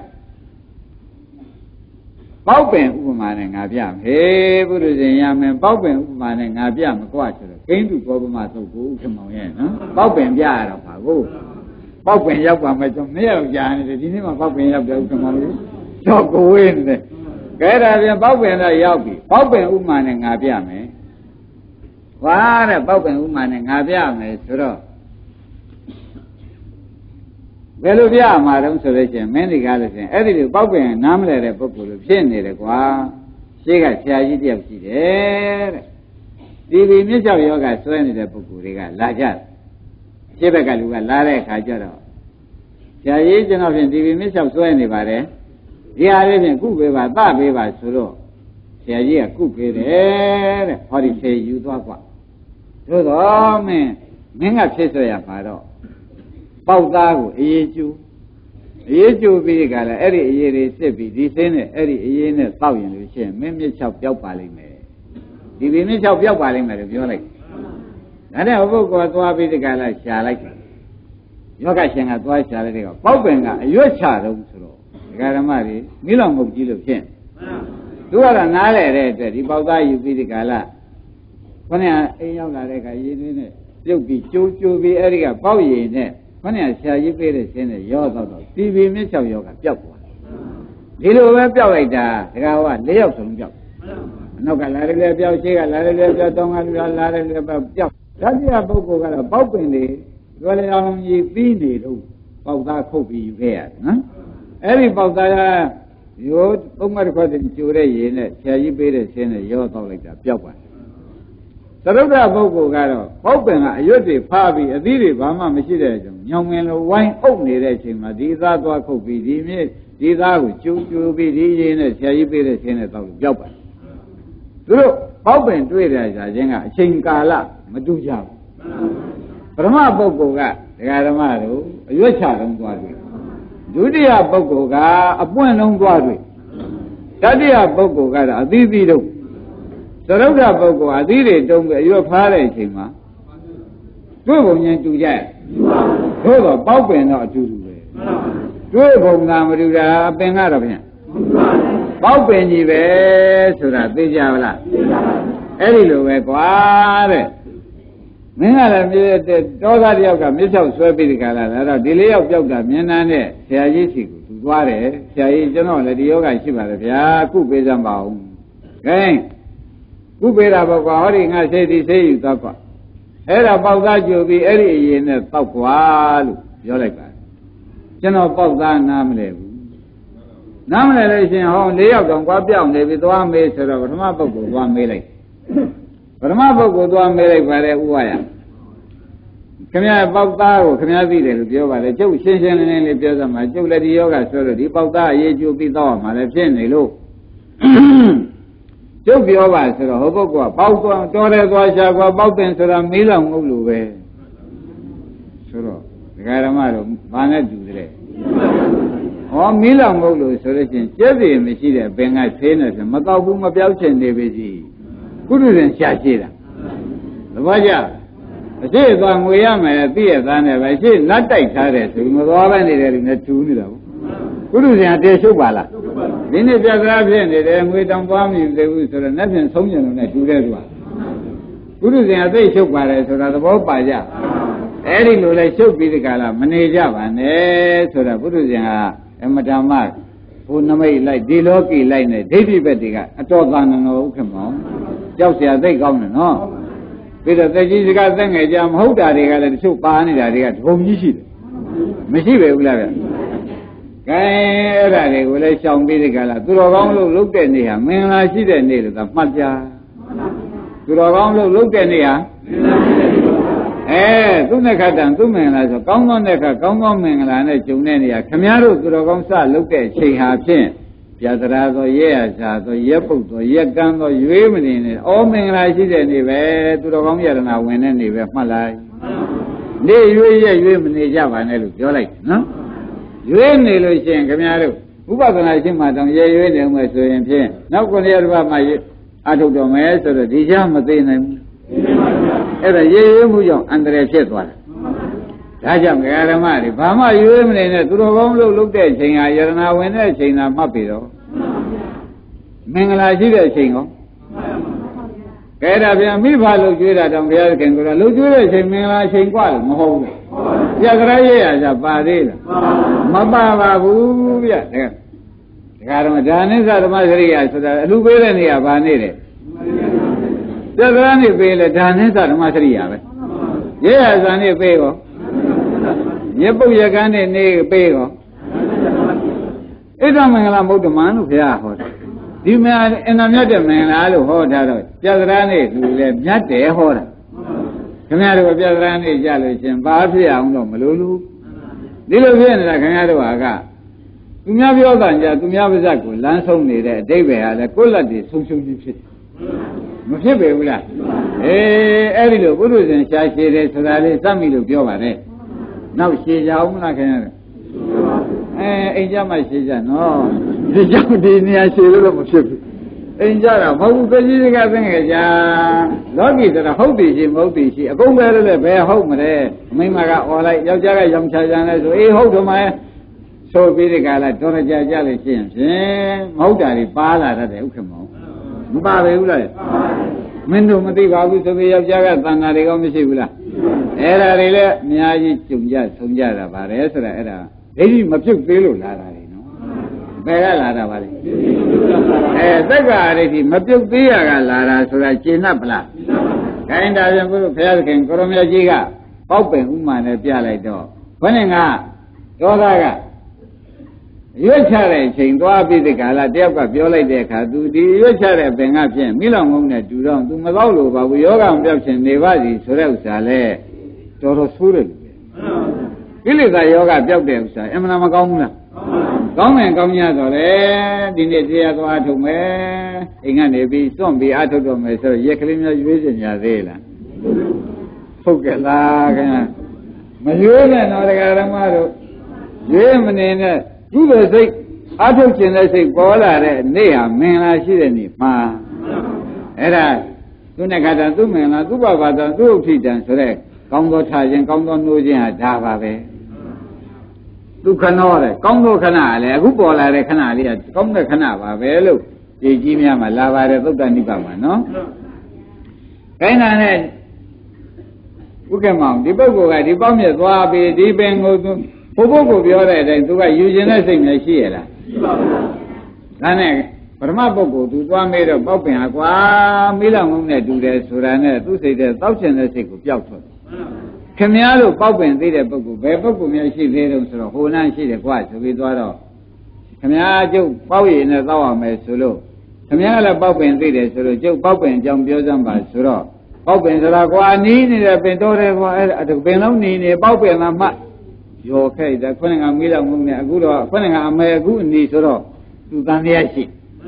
ပေါက်ပင်ဥပမာနဲ့ငါပြမယ်ပုရိသေရမယ်ပေါက်ပင်ဥပမာနဲ့ငါပြမကွာဆိုတော့ဂိမ်းသူဘောပမသုတ်ကိုဥက္ကမောင်ရဲ့နော်ပေါက်ပင်ပြရတော့ပါကိုပေါက်ပင်ရောက်ပါမယ်ကျွန်မရောက်ကြနေတယ်ဒီနေ့မှပေါက်ပင်ရောက်တယ်ဥက္ကမောင်လေးတော့ကိုဝေးနေတယ်ကဲဒါပြန်ပေါက်ပင်တော့ရောက်ပြီပေါက်ပင်ဥပမာနဲ့ငါပြမယ်ကွာတဲ့ပေါက်ပင်ဥပမာနဲ့ငါပြမယ်ဆိုတော့ဘယ်လိုပြမှာတုံးဆိုလို့ရှိရင်မင်းဒီကားလို့ရှိရင်အဲ့ဒီလိုပေါက်ပင်နားမလဲတဲ့ပုဂ္ဂိုလ်လိုဖြစ်နေတယ်ကွာရှေ့ကဆရာကြီးတယောက်ရှိတယ်တဲ့ဒီမြစ်ကြောက်ယောဂဆွဲနေတဲ့ပုဂ္ဂိုလ်တွေကလာကြတယ်ရှေ့ဘက်ကလူကလာတဲ့အခါကျတော့ဆရာကြီးကျွန်တော်ဖြင့်ဒီမြစ်ကြောက်ဆွဲနေပါတယ်ဒီဟာလေးဖြင့်ကုပေးပါသပေးပါဆိုတော့ဆရာကြီးကကုပေးတယ်တဲ့ဟောဒီဆေယူသွားကွာသို့တော့မင်းကဖြစ်ဆွဲရမှာတော့ပေါက်သားကိုအေးကျူပြီးကြလားအဲ့ဒီအေးတွေစစ်ပြီးဒီစင်းနဲ့အဲ့ဒီအေးနဲ့တောက်ရင်လို့ရှိရင်မင်းမြစ်ချောက်ပျောက်ပါလိမ့်မယ်ဒီမြစ်ချောက်ပျောက်ပါလိမ့်မယ်လို့ပြောလိုက်ဒါနဲ့ဘုက္ကောသွားပြီးကြလားရှာလိုက်တယ်ယောဂရှင်ကသွားရှာလိုက်တယ်ကပေါက်ပင်ကအရွတ်ချတော့ဆိုတော့ဒကာဓမ္မတွေမိလောင်မုတ်ကြီးလို့ဖြစ်သူကတော့နားလဲတဲ့အတွက်ဒီပေါက်သားယူပြီးကြလားခொနည်းအိမ်ရောက်လာတဲ့အခါရည်သွင်းနဲ့ပြုတ်ပြီးကျိုးပြီးအဲ့ဒီကပေါက်ရည်နဲ့ခொနည်းဆရာကြီးပေးတဲ့ရှင်းနဲ့ရောတော့တီဗီမြစ်ချောက်ရောကပျောက်သွားဒီလိုပဲပျောက်လိုက်တာဒကာက၄ယောက်ဆုံးပျောက်နောက်ကလာတယ်လည်းပျောက်ရှေ့ကလာတယ်လည်းပျောက်တောင်းကလာတယ်လည်းပျောက်ဓာတိယပုဂ္ဂိုလ်ကတော့ပေါက်ပင်တွေကျွဲလေအောင်ကြီးပြီးနေလို့ပေါက်သားခုတ်ပြီးယူခဲ့ရတယ်နော်အဲ့ဒီပေါက်သားကရိုးသုံးမတစ်ခွက်တည်းကျိုတဲ့ရေနဲ့ဆရာကြီးပေးတဲ့ရှင်းနဲ့ရောတော့လိုက်တာပျောက်ပါတယ်သရုပ်ဒပုဂ္ဂိုလ်ကတော့ပေါက်ပင်ကအရွတ်တွေဖားပြီးအသီးတွေဘာမှမရှိတဲ့အကြောင်းညောင်ငင်လိုဝိုင်းအုပ်နေတဲ့အချိန်မှာဒီသားသွားခုတ်ပြီးဒီမြစ်ဒီသားကိုကျိုးပြီးဒီရေနဲ့ဆရာကြီးပေးတဲ့ရှင်းနဲ့တော့ပျောက်ပါတယ်သူတို့ပေါက်ပင်တွေ့တဲ့အခါချင်းကအချိန်ကာလမတူကြဘူးပရမပုဂ္ဂိုလ်ကဒကာဓမ္မတို့အရွတ်ချလုံးသွားတွေ့ဒုတိယပုဂ္ဂိုလ်ကအပွင့်လုံးသွားတွေ့တတိယပုဂ္ဂိုလ်ကတော့အသီးသီးတော့သရုပ်ဒပုဂ္ဂိုလ်အသီးတွေတုံးပြီးအရွတ်ဖားတဲ့အချိန်မှာတွေ့ပုံချင်းတူကြရဲ့သို့တော့ပေါက်ပင်တော့အတူတူပဲတွေ့ပုံကမတူတာအပင်ကတော့ဗျာပေါက်ပင်ကြီးပဲဆိုတာသိကြပါလားသိပါပါအဲ့ဒီလိုပဲကွာတဲ့မင်းကလည်းမြေတောသားတယောက်ကမြစ်ချောက်ဆွဲပြီးဒီကလာတော့ဒီလေးယောက်ပြောက်တာမြင်နိုင်တဲ့ဆရာကြီးစီကိုသူသွားတယ်ဆရာကြီးကျွန်တော်လည်းဒီယောဂရှိပါတယ်ဗျာခုပေးစမ်းပါဦးဂိမ်းခုပေးတာပေါ့ကွာဟောဒီငါစိတ်ဒီစိတ်ယူတော့ကွာအဲ့ဒါပေါက်သားကြိုပြီးအဲ့ဒီအရင်နဲ့တောက်ကွာလို့ပြောလိုက်ပါတယ်ကျွန်တော်ပေါက်သားနားမလဲဘူးနားမလဲလို့ရှင်ဟော၄ယောက်တောင်ကွာပြောင်းနေပြီသွားမေးဆိုတော့ပထမပုဂ္ဂိုလ်သွားမေးလိုက်ပထမပုဂ္ဂိုလ်သွားမေးလိုက်ပါတယ်ဥဝါယခင်ဗျားပေါက်သားကိုခင်ဗျားသိတယ်လို့ပြောပါလေကျုပ်ရှင်းရှင်းလင်းလင်းလေးပြောစမ်းပါကျုပ်လည်းဒီယောဂဆွဲလို့ဒီပေါက်သားအရေးကျိုးပြီးတော့မှလည်းဖြစ်နေလို့ကျုပ်ပြောပါဆိုတော့ဟိုပုဂ္ဂိုလ်ကပေါက်သွားတော်တယ်သွားရှာကွာပေါက်တယ်ဆိုတာမေးလောက်ငုတ်လို့ပဲဆိုတော့ဒကာဓမ္မတို့ဘာနဲ့တူတယ်ဟောမီးလောင်ငုတ်လို့ဆိုလို့ချင်းကျက်စီမရှိတဲ့ဘင်ကသေးနေဆိုမတော့ဘူးမပြောက်ချင်နေပြီကြီးကုသရင်ရှာရှိတာသဘောကျအရှိသွားငွေရမယ်သိရသားနဲ့ပဲရှိလက်တိုက်ထားတယ်ဆိုမသွားပဲနေတယ်လူနဲ့တူးနေတာဘူးကုသရင်အတေရှုပ်ပါလားဒီနေ့ပြဿနာဖြစ်နေတယ်ငွေတောင်သွားမလို့သေးဘူးဆိုတော့လက်ဖြင့်ဆုံးကျင်လို့နဲ့တူးတယ်သူကကုသရင်အသိရှုပ်ပါတယ်ဆိုတာသဘောပါကြအဲ့ဒီလိုလဲရှုပ်ပြီးဒီကလာမနေကြပါနဲ့ဆိုတာပုထုဇဉ်ကအမတမဘုနမိတ်လိုက်ဒီလောကီလိုက်နဲ့ဒိဋ္ဌိဘက်တွေကအတော်သာနတော်ဥက္ကမောကြောက်เสียသိကောင်းတယ်နော်ပြီးတော့သက်ကြီးစကားသက်ငယ်ကြမဟုတ်တာတွေကလည်းတချို့ပါနေတာတွေကဒုံကြီးရှိတယ်မရှိပဲဘူးလားဗျကဲအဲ့ဒါတွေကိုလည်းရှောင်ပြီးဒီကလာသူတော်ကောင်းလို့လုပ်တဲ့နေ့ဟာမင်္ဂလာရှိတဲ့နေ့လို့သာမှတ်ကြသူတော်ကောင်းလို့လုပ်တဲ့နေ့ဟာသူနဲ့ခတ်တံသူမင်္ဂလာဆိုကောင်းသောနဲ့ခတ်ကောင်းသောမင်္ဂလာနဲ့ဂျုံတဲ့နေရာခမည်းတော်သူတော်ကောင်းစလုပ်တဲ့အချိန်ဟာဖြင့်ပြတရာသောရဲရစာသောရဲပုတ်သောရက်ကန်းသောရွေးမနေနဲ့ဩမင်္ဂလာရှိတဲ့နေ့ပဲသူတော်ကောင်းယရနာဝင်တဲ့နေ့ပဲမှတ်လိုက်နေရွေးရက်ရွေးမနေကြပါနဲ့လို့ပြောလိုက်နော်ရွေးနေလို့ရှိရင်ခမည်းတော်ဥပဒနာရှိမှတောင်ရဲရွေးနေမှဆိုရင်ဖြင့်နောက်9ရက်တစ်ပတ်မှအထုတ်တော်မယ်ဆိုတော့ဒီချမ်းမသိနိုင်ဘူးအဲ့ဒါရေရွေးမှုကြောင့်အန္တရာယ်ဖြစ်သွားတယ်ဒါကြောင့်ဓမ္မတွေဘာမှရွေးမနေနဲ့သူတော်ကောင်းလို့လုပ်တဲ့အချိန်ဟာယရနာဝင်တဲ့အချိန်သာမှတ်ပြီးတော့မင်္ဂလာရှိတဲ့အချိန်ကောကဲဒါပြန်မိဘလို့ကျွေးတာတောင်ဘုရားခင်ကတော့လှုပ်ကျွေးတဲ့အချိန်မင်္ဂလာအချိန်กว่าလို့မဟုတ်ဘူးပြကရရဲ့ရကြပါသေးလားမပါပါဘူးဗျဒါကတော့ဒါနိစ္စဓမ္မစရိယာဆိုတာအလူပေးတဲ့နေရာဘာနေတယ်သက္ကရာနေပေးလေဒါနဲ့သဓမ္မစရိယာပဲရဲရဇာနေပေးကောမြပုတ်ရကန်းနေနေပေးကောဣဒ္ဓမင်္ဂလာမုဒ္ဓမံလို့ဘုရားဟောတယ်ဒီမှာအင်နာမြတ်တဲ့မင်္ဂလာလို့ဟောထားတော့သက္ကရာနေလူလေမြတ်တယ်ဟောတာခင်ဗျားတို့သက္ကရာနေကြလို့ရှင်ဘာဖြစ်အောင်တော့မလို့လူဒီလိုဖြစ်နေတာခင်ဗျားတို့ကသူများပြောတာကြသူများပါဇက်ကိုလမ်းဆုံးနေတဲ့အတိတ်ပဲဟာလေကိုယ့်လက်တွေဆုံးရှုံးခြင်းဖြစ်မဖြစ်ပေဘူးလားအဲ့ဒီလိုပုထုဇဉ်ရှားရှည်တယ်ဆိုတာလေးစမ်းပြီလို့ပြောပါတယ်နောက်ရှည်ကြအောင်မလားခင်ဗျာအိမ်ကြမှာရှည်ကြနော်ဒီကြောင့်ဒီနေရာရှည်လို့မဖြစ်ဘူးအိမ်ကြတာမဟုတ်ဘူးသကြီးစကားသိငယ်ကြလောကီဆိုတာဟုတ်ပြီရှိမဟုတ်ပြီရှိအကုန်ပဲလည်းဘယ်ဟုတ်မလဲအမိမကអော်လိုက်ယောက်ျားကရောင်ချကြတယ်ဆိုအေးဟုတ်တော့မှဆိုပြီးဒီကလာတော်ကြကြလို့ရှိရင်ဖြင့်မဟုတ်တာတွေပါလာတတ်တယ်ဥက္ကမောမပါပဲဘူးလားမင်းတို့မသိပါဘူးဆိုပြီးယောက်ျားကသံဃာတွေကောမရှိဘူးလားအဲ့ဒါတွေလည်းအများကြီးကြုံကြဆုံးကြတာပါလေဆိုတာအဲ့ဒါဒိဋ္ဌိမပြုတ်သေးလို့လာတာလေနော်ဘယ်ကလာတာပါလဲသက္ကာဒိဋ္ဌိမပြုတ်သေးရကလာတာဆိုတာရှင်း납ပလားခိုင်းတာပြန်ဘုရားသခင်ကိုရမကြီးကပေါက်ပင်ဥမာနဲ့ပြလိုက်တော့ဘယ်နဲ့ကဒေါသကရွတ်ချတဲ့အချိန်သွားပြီးဒီကလာတယောက်ကပြောလိုက်တဲ့အခါ तू ဒီရွတ်ချတဲ့ပင်ကဖြင့်မိလောင်ငုံနဲ့တူတော့ तू မတော့လို့ပါဘူးယောဂမပြောက်ရှင်နေပါစီဆိုတဲ့ဥစ္စာလဲတော်တော်ဆိုးတယ်ကိလေသာယောဂပြောက်တဲ့ဥစ္စာအမှန်မကောင်းဘူးလားကောင်းမယ်ကောင်းရတော့လေဒီနေ့တရားသွားထုတ်မယ်အိမ်ကနေပြီးစွန့်ပြီးအထုတ်တော့မယ်ဆိုတော့ရက်ကလေးများရွေးစင်ကြသေးလားဟုတ်ကဲ့လားခင်ဗျမရွေးနဲ့တော့တရားဓမ္မတို့ရွေးမနေနဲ့ကုသိုလ်စိတ်အထုတ်ခြင်းတဲ့စိတ်ပေါ်လာတဲ့နေ့ဟာမင်္ဂလာရှိတဲ့နေ့မှာအဲ့ဒါသူနဲ့ခါတာသူမင်္ဂလာသူ့ဘဘာသာသူ့ဥထိတံဆိုတဲ့ကောင်းသောထားခြင်းကောင်းသောနှိုးခြင်းဟာဒါပါပဲဒုက္ခနောတဲ့ကောင်းသောခဏလည်းအခုပေါ်လာတဲ့ခဏလေးကကောင်းတဲ့ခဏပါပဲလို့ဒီကြီးများမှာလာပါတယ်သုတ္တနိဗ္ဗာန်မှာနော်ခိုင်းတာနဲ့ဥက္ကမောင်ဒီပုဂ္ဂိုလ်ကဒီပေါက်မြတ်သွားပြီးဒီပင်ကိုသူဘုပုဂ္ဂိုလ်ပြောတဲ့အတိုင်းသူကယူခြင်းတဲ့စိတ်နဲ့ရှိရလားရှိပါဘူးဒါနဲ့ပရမပုဂ္ဂိုလ်သူသွားမေးတော့ပေါက်ပင်ဟာကွာမိလောင်ငုံနဲ့တူတယ်ဆိုတာနဲ့သူ့စိတ်တဲ့တောက်ချင်တဲ့စိတ်ကိုပျောက်ထွက်ခင်ဗျားတို့ပေါက်ပင်သိတဲ့ပုဂ္ဂိုလ်ဘယ်ပုဂ္ဂိုလ်များရှိသေးတုံးဆိုတော့ဟိုနှမ်းရှိတယ်ကွာဆိုပြီးသွားတော့ခင်ဗျားကျုပ်ပေါက်ရည်နဲ့တောက်ရမယ်ဆိုလို့ခင်ဗျားကလည်းပေါက်ပင်သိတယ်ဆိုလို့ကျုပ်ပေါက်ပင်အကြောင်းပြောစမ်းပါဆိုတော့ပေါက်ပင်ဆိုတာကွာနီးနေတဲ့ပင်တော်တယ်ကွာအဲ့ပင်လုံးနီးနေပေါက်ပင်လာမှရောခဲ့တယ်ခွန်းကမေးတော့ငုံနေအခုတော့ခွန်းကအမေအခုအနီဆိုတော့သူတန်တရားရှိ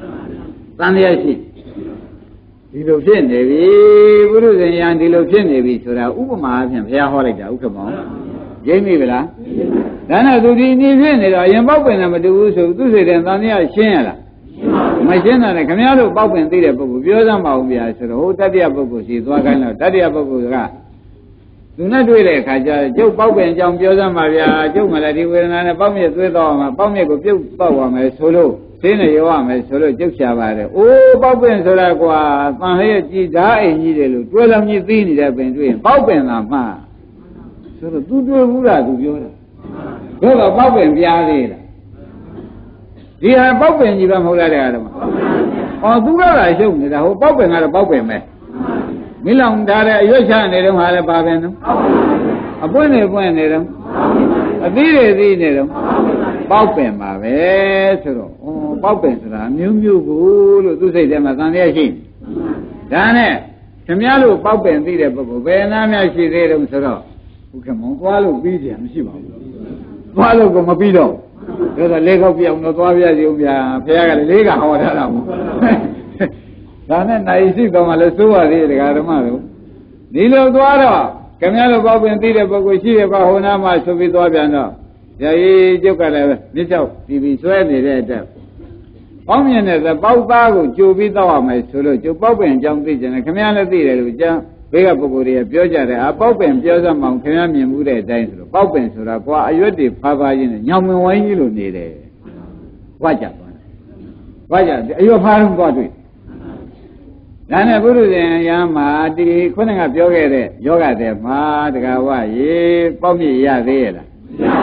ဒီလိုဖြစ်နေပြီဘုရုဇင်ယံဒီလိုဖြစ်နေပြီဆိုတာဥပမာအဖြစ်ဘုရားဟောလိုက်တာဥက္ကမောင်ရိပ်မိဗလားဒါနဲ့သူဒီနေဖြစ်နေတော့အရင်ပေါက်ပင်လည်းမတူဘူးဆိုသူစိတ်တဲ့တန်တရားရှင်းရလားမရှင်းတာနဲ့ခင်ဗျားတို့ပေါက်ပင်သိတဲ့ပုဂ္ဂိုလ်ပြောစမ်းပါဦးဗျာဆိုတော့ဟိုတတ္တိယပုဂ္ဂိုလ်ရှိသွားခိုင်းတော့တတ္တိယပုဂ္ဂိုလ်ကသူနဲ့တွေ့တဲ့အခါကျကျုပ်ပေါက်ပင်အကြောင်းပြောစမ်းပါဗျာကျုပ်မှလည်းဒီဝေဒနာနဲ့ပေါက်မြစ်သွေးတော့မှာပေါက်မြစ်ကိုပြုတ်ပေါက်ရမယ်ဆိုလို့သိနေရောရမယ်ဆိုလို့ကျုပ်ရှာပါတယ်အိုးပေါက်ပင်ဆိုတာကွာတန်လျက်ကြည်ဓာအိမ်ကြီးတယ်လို့တွဲလောင်ကြီးသိနေတဲ့ပင်တွေ့ရင်ပေါက်ပင်သာမှဆိုတော့သူတွေ့ဘူးလားသူပြောတာတို့ကပေါက်ပင်ပြားသေးလားဒီဟာပေါက်ပင်ကြီးပဲမဟုတ်လားတဲ့ကတော့အော်သူကလည်းရှုပ်နေတာဟိုပေါက်ပင်ကတော့ပေါက်ပင်ပဲမိလောင်ထားတဲ့အရွက်ချနေတော့ဟာလည်းပါပဲနော်အပွင့်နေပွင့်နေတော့အသီးတွေသီးနေတော့ပေါက်ပင်ပါပဲဆိုတော့ဩပေါက်ပင်ဆိုတာမျိုးမျိုးကိုလို့သူစိတ်ထဲမှာသံရရှိဒါနဲ့ခင်ဗျားတို့ပေါက်ပင်သိတဲ့ပုဂ္ဂိုလ်ဘယ်နာများရှိသေးတုံးဆိုတော့ဟုတ်ကဲ့မောသွားလို့ပြီးကြမရှိပါဘူးသွားလို့ကမပြီးတော့ဒါဆိုလေးခေါက်ပြောင်းတော့သွားပြစီဦးဗျာဖခင်ကလည်းလေးကဟောထားတာမို့ဒါနဲ့နိုင်ရှိတော့မှလည်းစိုးရသေးတယ်ဓမ္မတို့ဒီလိုသွားတော့ခင်ဗျားတို့ပေါက်ပင်သိတဲ့ပုဂ္ဂိုလ်ရှိရပါဟိုနာမှာဆိုပြီးသွားပြန်တော့ဇာကြီးကျုပ်ကလည်းမြစ်ချောက်ပြီးဆွဲနေတဲ့အတွက်ပေါင်းမြင်တဲ့ပေါက်သားကိုကြိုပြီးတောက်ရမယ်ဆိုလို့ကျုပ်ပေါက်ပင်အကြောင်းသိကြတယ်ခင်ဗျားလည်းသိတယ်လို့ကျမ်းဘေးကပုဂ္ဂိုလ်တွေကပြောကြတယ်ပေါက်ပင်ပြောစမ်းမအောင်ခင်ဗျားမြင်မှုတဲ့အတိုင်းဆိုတော့ပေါက်ပင်ဆိုတာကွာအရွက်တွေဖားဖားချင်းနဲ့ညောင်မင်ဝိုင်းကြီးလိုနေတယ်ဝါကြအရွက်ဖားတော့သွားတွေ့ဒါနဲ့ဘုရုဇင်ယံမှာဒီခုနကပြောခဲ့တဲ့ယောဂတဲ့မှာတကားဝရေပေါက်မြင့်ရသေးရဲ့လား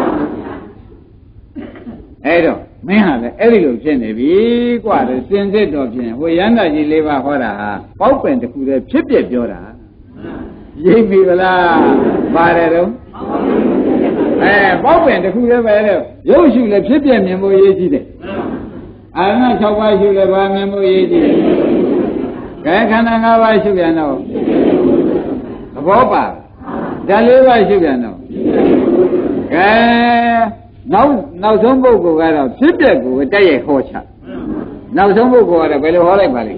အဲ့တော့မင်းဟာလည်းအဲ့ဒီလိုဖြစ်နေပြီกว่าစင်စစ်တော်ဖြင့်ဟိုရဟန္တာကြီး၄ပါးဟောတာဟာပေါက်ပင်တစ်ခုတည်းဖြစ်ပြပြောတာရိပ်ပြီဗလားပါတယ်တော့ပေါက်ပင်တစ်ခုတည်းပဲတဲ့ရုပ်ရှုလည်းဖြစ်ပြမြင်ဖို့ရေးကြည့်တယ်အာရဏ6ပါးရှုလည်းဗာမြင်ဖို့ရေးကြည့်တယ်ခန္ဓာ၅ပါးရှုပြန်တော့သဘောပါဓာတ်၄ပါးရှုပြန်တော့နောက်ဆုံးပုဂ္ဂိုလ်ကတော့ဖြစ်ပျက်ကိုတက်ရဲ့ဟောချနောက်ဆုံးပုဂ္ဂိုလ်ကတော့ဘယ်လိုဟောလိုက်ပါလိမ့်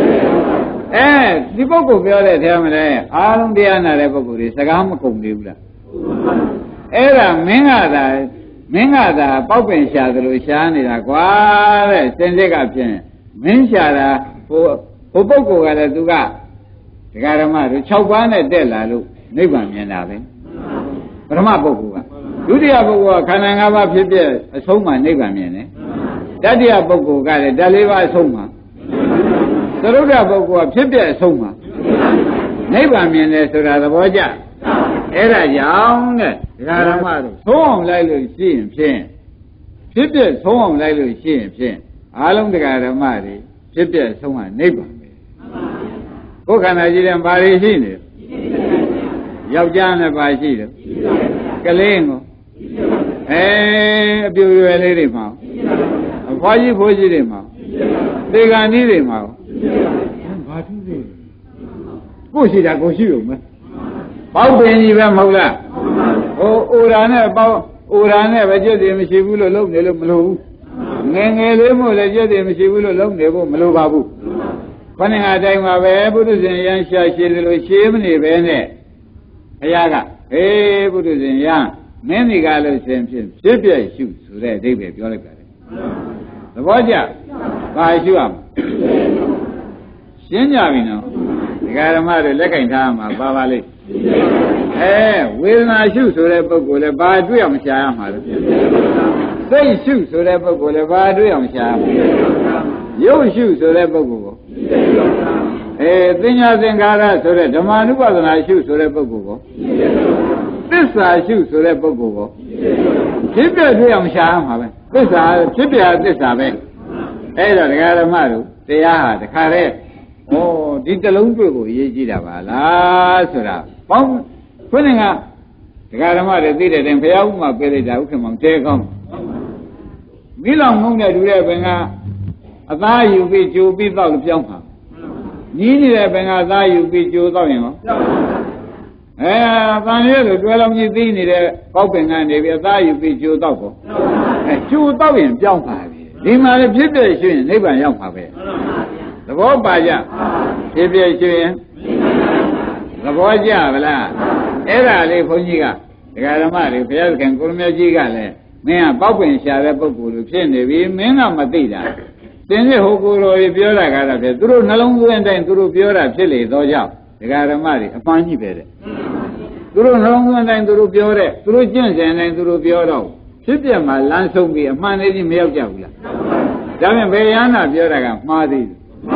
ဒီပုဂ္ဂိုလ်ပြောတဲ့ထဲမှာလည်းအားလုံးတရားနာတဲ့ပုဂ္ဂိုလ်တွေစကားမကုန်သေးဘူးလားအဲ့ဒါမင်းကသာပေါက်ပင်ရှာသလိုရှားနေတာကွာတဲ့စင်စစ်ကဖြင့်မင်းရှာတာဟိုပုဂ္ဂိုလ်ကလည်းသူကဒကာဓမ္မတို့6ပါးနဲ့တက်လာလို့နိဗ္ဗာန်မြင်တာပဲပထမပုဂ္ဂိုလ်ကဒုတိယပုဂ္ဂိုလ်ကခန္ဓာ၅ပါးဖြစ်ပြအဆုံးမှနိဗ္ဗာန်မြင်တယ်တတိယပုဂ္ဂိုလ်ကလည်းဓာတ်၄ပါးအဆုံးမှသရုပ်ဓပုဂ္ဂိုလ်ကဖြစ်ပြအဆုံးမှနိဗ္ဗာန်မြင်တယ်ဆိုတာသဘောကျအဲ့ဒါကြောင့်တဲ့ဒကာရမတို့သုံးအောင်လိုက်လို့ရှိရင်ဖြင့်ဖြစ်ပြသုံးအောင်လိုက်လို့ရှိရင်ဖြင့်အားလုံးဒကာရမတွေဖြစ်ပြဆုံးကနိဗ္ဗာန်ပဲကိုယ်ခန္ဓာကြီးတဲ့ဘာတွေရှိနေယောက်ျားနဲ့ပါရှိတယ်ကလေးကိုအပြူရွယ်လေးတွေမှာအဖွားကြီးဖိုးကြီးတွေမှာသေကံကြီးတွေမှာဘာထူးသေးကိုရှိတာကိုရှိုံပဲပေါက်ပင်ကြီးပဲမဟုတ်လားအိုရာနဲ့ပေါက်အိုရာနဲ့ပဲကြွတယ်မရှိဘူးလို့လုံးနေလို့မလို့ဘူးငယ်ငယ်လေးမို့လည်းကြွတယ်မရှိဘူးလို့လုံးနေဖို့မလိုပါဘူးခொနည်းအတိုင်းမှာပဲပုထုဇဉ်ရန်ရှာရှည်လို့ရှည်မနေပဲနဲ့ဘုရားကပုထုဇဉ်ရန်မင်းဒီကလို့ရှင်ဖြစ်ဖြစ်ပြည့်ရှုဆိုတဲ့အဓိပ္ပာယ်ပြောလိုက်ပါတယ်သဘောကျဘာရှုရမလဲရှင်းကြပြီနော်ဒကာဓမ္မတွေလက်ကင်ထားမှာပါလိမ့်ဝေဒနာရှုဆိုတဲ့ပုဂ္ဂိုလ်လည်းဘာတွေ့အောင်ရှားရမှာလဲစိတ်ရှုဆိုတဲ့ပုဂ္ဂိုလ်လည်းဘာတွေ့အောင်ရှားရမှာရုပ်ရှုဆိုတဲ့ပုဂ္ဂိုလ်ကိုသင်ညာသင်္ခါရဆိုတဲ့ဓမ္မ ानु ပါဒနာရှုဆိုတဲ့ပုဂ္ဂိုလ်ကိုသစ္စာရှုဆိုတဲ့ပုဂ္ဂိုလ်ကိုဖြစ်ပြတွေ့အောင်ရှားရမှာပဲသစ္စာဖြစ်ပြသစ္စာပဲအဲ့တော့ဒကာဓမ္မတို့တရားဟာတခါတည်းဒီတလုံးတွေ့ကိုရေးကြည့်တာပါလားဆိုတာပေါင်းခွန်းကဒကာဓမ္မတွေသိတဲ့တိုင်ဘုရားဥမာပေးလိုက်တာဥက္ကမောင်တဲကောင်းမိလောင်ငုံတဲ့လူတဲ့ဘင်ကအသားယူပြီးကြိုပြီးတော့ပြောင်းပါညီးနေတဲ့ဘင်ကအသားယူပြီးကြိုတော့ရင်ရောတန်ရဲလို့တွဲလုံးကြီးသိနေတဲ့ပေါက်ပင်ကနေပြီးအသားယူပြီးကြိုတော့ပေါ့ကြိုတော့ရင်ပြောင်းပါပြီဒီမှာလည်းဖြစ်တဲ့ရှင်နိဗ္ဗာန်ရောက်ပါပဲသဘောပါကြဖြစ်ဖြစ်ရှင်သဘောကျဗလားအဲ့ဒါလေးဘုန်းကြီးကဒကာဓမ္မတွေဘုရားသခင်ကိုရမကြီးကလည်းမင်းကပေါက်ပင်ရှာတဲ့ပုဂ္ဂိုလ်လိုဖြစ်နေပြီမင်းကမသိတာသင်္ဟိဟိုကိုယ်တော်ပြောတာကတော့ဖြစ်သူတို့နှလုံးသွင်းတိုင်းသူတို့ပြောတာဖြစ်လေတော့ကြောင့်ဒကာဓမ္မတွေအပန်းကြီးပဲတဲ့သူတို့နှလုံးသွင်းတိုင်းသူတို့ပြောတဲ့သူတို့ကျင့်စဉ်တိုင်းသူတို့ပြောတော့ဖြစ်ပြမှာလမ်းဆုံးပြီးအမှန်လေးကြီးမရောက်ကြဘူးလားဒါပြန်ဘယ်ရဟနာပြောတာကမှားသေး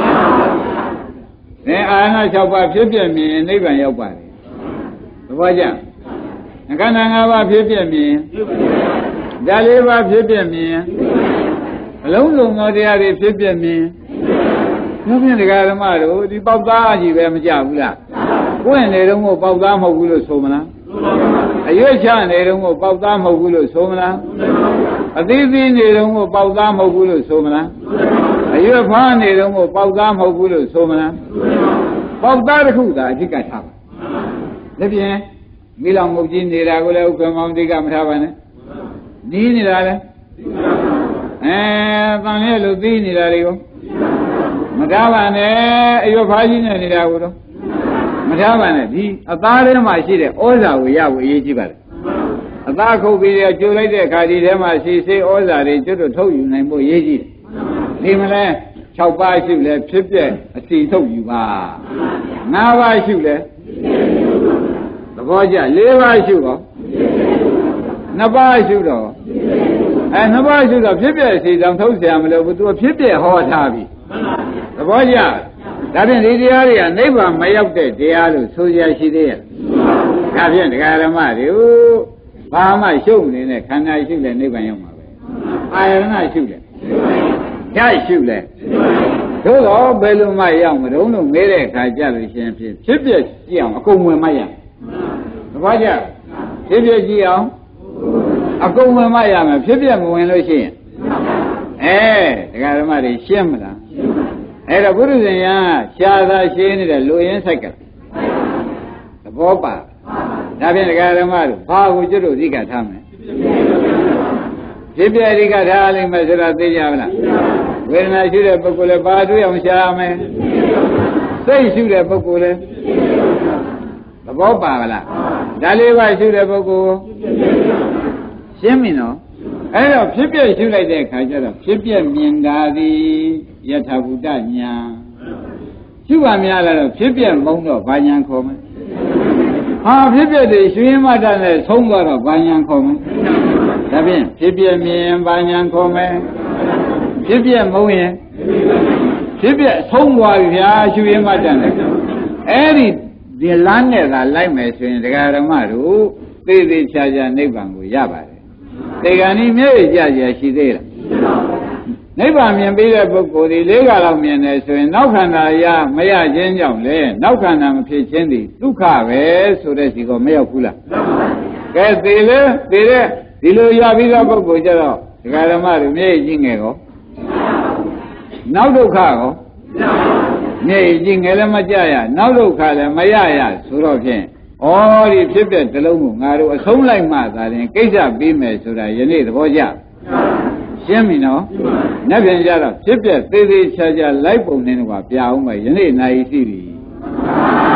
တယ်အာရဏ6ပါးဖြစ်ပြမြင်နိဗ္ဗာန်ရောက်ပါတယ်သဘောကျခန္ဓာ5ပါးဖြစ်ပြမြင်ဓာတ်4ပါးဖြစ်ပြမြင်အလုံးစုံသောတရားတွေဖြစ်ပြမြင်ဒါဖြင့်ဒကာဓမ္မတို့ဒီပေါက်သားကြီးပဲမကြဘူးလားကိုယ်နေတော့ကိုပေါက်သားမဟုတ်ဘူးလို့ဆိုမလားအရွက်ချနေတော့ကိုပေါက်သားမဟုတ်ဘူးလို့ဆိုမလားအသေးသေးနေတော့ကိုပေါက်သားမဟုတ်ဘူးလို့ဆိုမလားအရွက်ဖားနေတော့ကိုပေါက်သားမဟုတ်ဘူးလို့ဆိုမလားပေါက်သားတစ်ခုသာအဓိကထားပါဒါဖြင့်မိလောင်ငုတ်ကြီးနေတာကိုလည်းဥက္ကမောင်တိကမထားပါနဲ့နီးနေတာလေတန်ရဲ့လို့သိနေတာတွေကိုမထားပါနဲ့အရွက်ဖားကြီးနဲ့နေတာကိုတော့မထားပါနဲ့ဒီအသားထဲမှာရှိတဲ့ဩဇာကိုရဖို့အရေးကြီးပါတယ်အသားခုတ်ပြီးကြိုလိုက်တဲ့အခါဒီထဲမှာရှိစေဩဇာတွေကျွတ်တို့ထုတ်ယူနိုင်ဖို့အရေးကြီးတယ်ဒီမလဲ6ပါးရှိလဲဖြစ်ပြအစီထုတ်ယူပါ5ပါးရှိလဲသဘောကျ4ပါးရှိတော့2ပါးရှိတော့2ပါးရှိတော့ဖြစ်ပြအစီတောင်ထုတ်เสียမလို့သူဖြစ်ပြဟောထားပြီသဘောကျဒါဖြင့်ဒီတရားတွေကနိဗ္ဗာန်မရောက်တဲ့တရားလို့ဆိုရရှိသေးရဲ့ဒါဖြင့်ဒကာဓမ္မတွေဘာမှရှုပ်နေတဲ့ခန္ဓာရှိလဲနိဗ္ဗာန်ရောက်မှာပဲအာယရဏရှိလဲဓာတ်ရှိလဲသို့တော့ဘယ်လိုမှရောက်မလို့မေးတဲ့အခါကြလို့ရှင်ဖြစ်ပြကြည့်အောင်အကုန်ဝင်မှရသဘောကျဖြစ်ပြကြည့်အောင်အကုန်ဝင်မှရမယ်ဖြစ်ပြမဝင်လို့ရှိရင်ဒကာဓမ္မတွေရှင်းမလားအဲ့တော့ဘုရုဇင်ရရှားသာရှင်းနေတဲ့လူရင်းဆိုင်ကသဘောပါဒါဖြင့်ဒကာဓမ္မတို့ဘာကိုကျွတ်တို့အဓိကထားမယ်ဖြစ်ပြအဓိကထားလိမ့်မယ်ဆိုတာသိကြမလားဝေဒနာရှိတဲ့ပုဂ္ဂိုလ်လည်းဘာတွေ့အောင်ရှားမယ်စိတ်ရှိတဲ့ပုဂ္ဂိုလ်လည်းသဘောပါမလားဒါလေးပါရှိတဲ့ပုဂ္ဂိုလ်ရှင်းပြီနော်အဲ့တော့ဖြစ်ပြရှုလိုက်တဲ့အခါကျတော့ဖြစ်ပြမြင်တာသည်ယထာဘုဒ္ဓညာရှုပါများလာတော့ဖြစ်ပြမုံတော့ဘာညာခေါ်မလဲဖြစ်ပြတွေရွှေမတ္တနဲ့ဆုံးသွားတော့ဘာညာခေါ်မလဲဒါဖြင့်ဖြစ်ပြမြင်ဘာညာခေါ်မလဲဖြစ်ပြမုံရင်ဖြစ်ပြဆုံးသွားပြီဗျာရွှေမတ္တနဲ့အဲ့ဒီဒီလမ်းနဲ့သာလိုက်မယ်ဆိုရင်တရားဓမ္မတို့သေသေးချာချာနိဗ္ဗာန်ကိုရပါတယ်တေဂာနိမျက်ရည်ကြကြရှိသေးလားနိဗ္ဗာန်မြင်ပြီးတဲ့ပုဂ္ဂိုလ်ဒီ၄ခါလောက်မြင်တယ်ဆိုရင်နောက်ခန္ဓာရမရခြင်းကြောင့်လေနောက်ခန္ဓာမဖြစ်ခြင်းသည်ဒုက္ခပဲဆိုတဲ့စီကိုမရောက်ဘူးလားကဲသေလေသေတဲ့ဒီလိုရပြီးသောပုဂ္ဂိုလ်ကျတော့ဒကာဓမ္မတို့မျက်ရည်ကြီးငယ်ကောနောက်ဒုက္ခကောမျက်ရည်ကြီးငယ်လည်းမကြရနောက်ဒုက္ခလည်းမရရဆိုတော့ဖြင့်ဩဒီဖြစ်တဲ့တလုံးကိုငါတို့အဆုံးလိုက်မှသာရင်ကိစ္စပြီးမယ်ဆိုတာယနေ့သဘောကျရှင်းပြီနော်။နောက်ပြန်ကြတော့ဖြစ်ပြသေးသေးချာချာလိုက်ပုံနေတော့ပြအောင်မယ်ယနေ့နိုင်ရှိပြီ။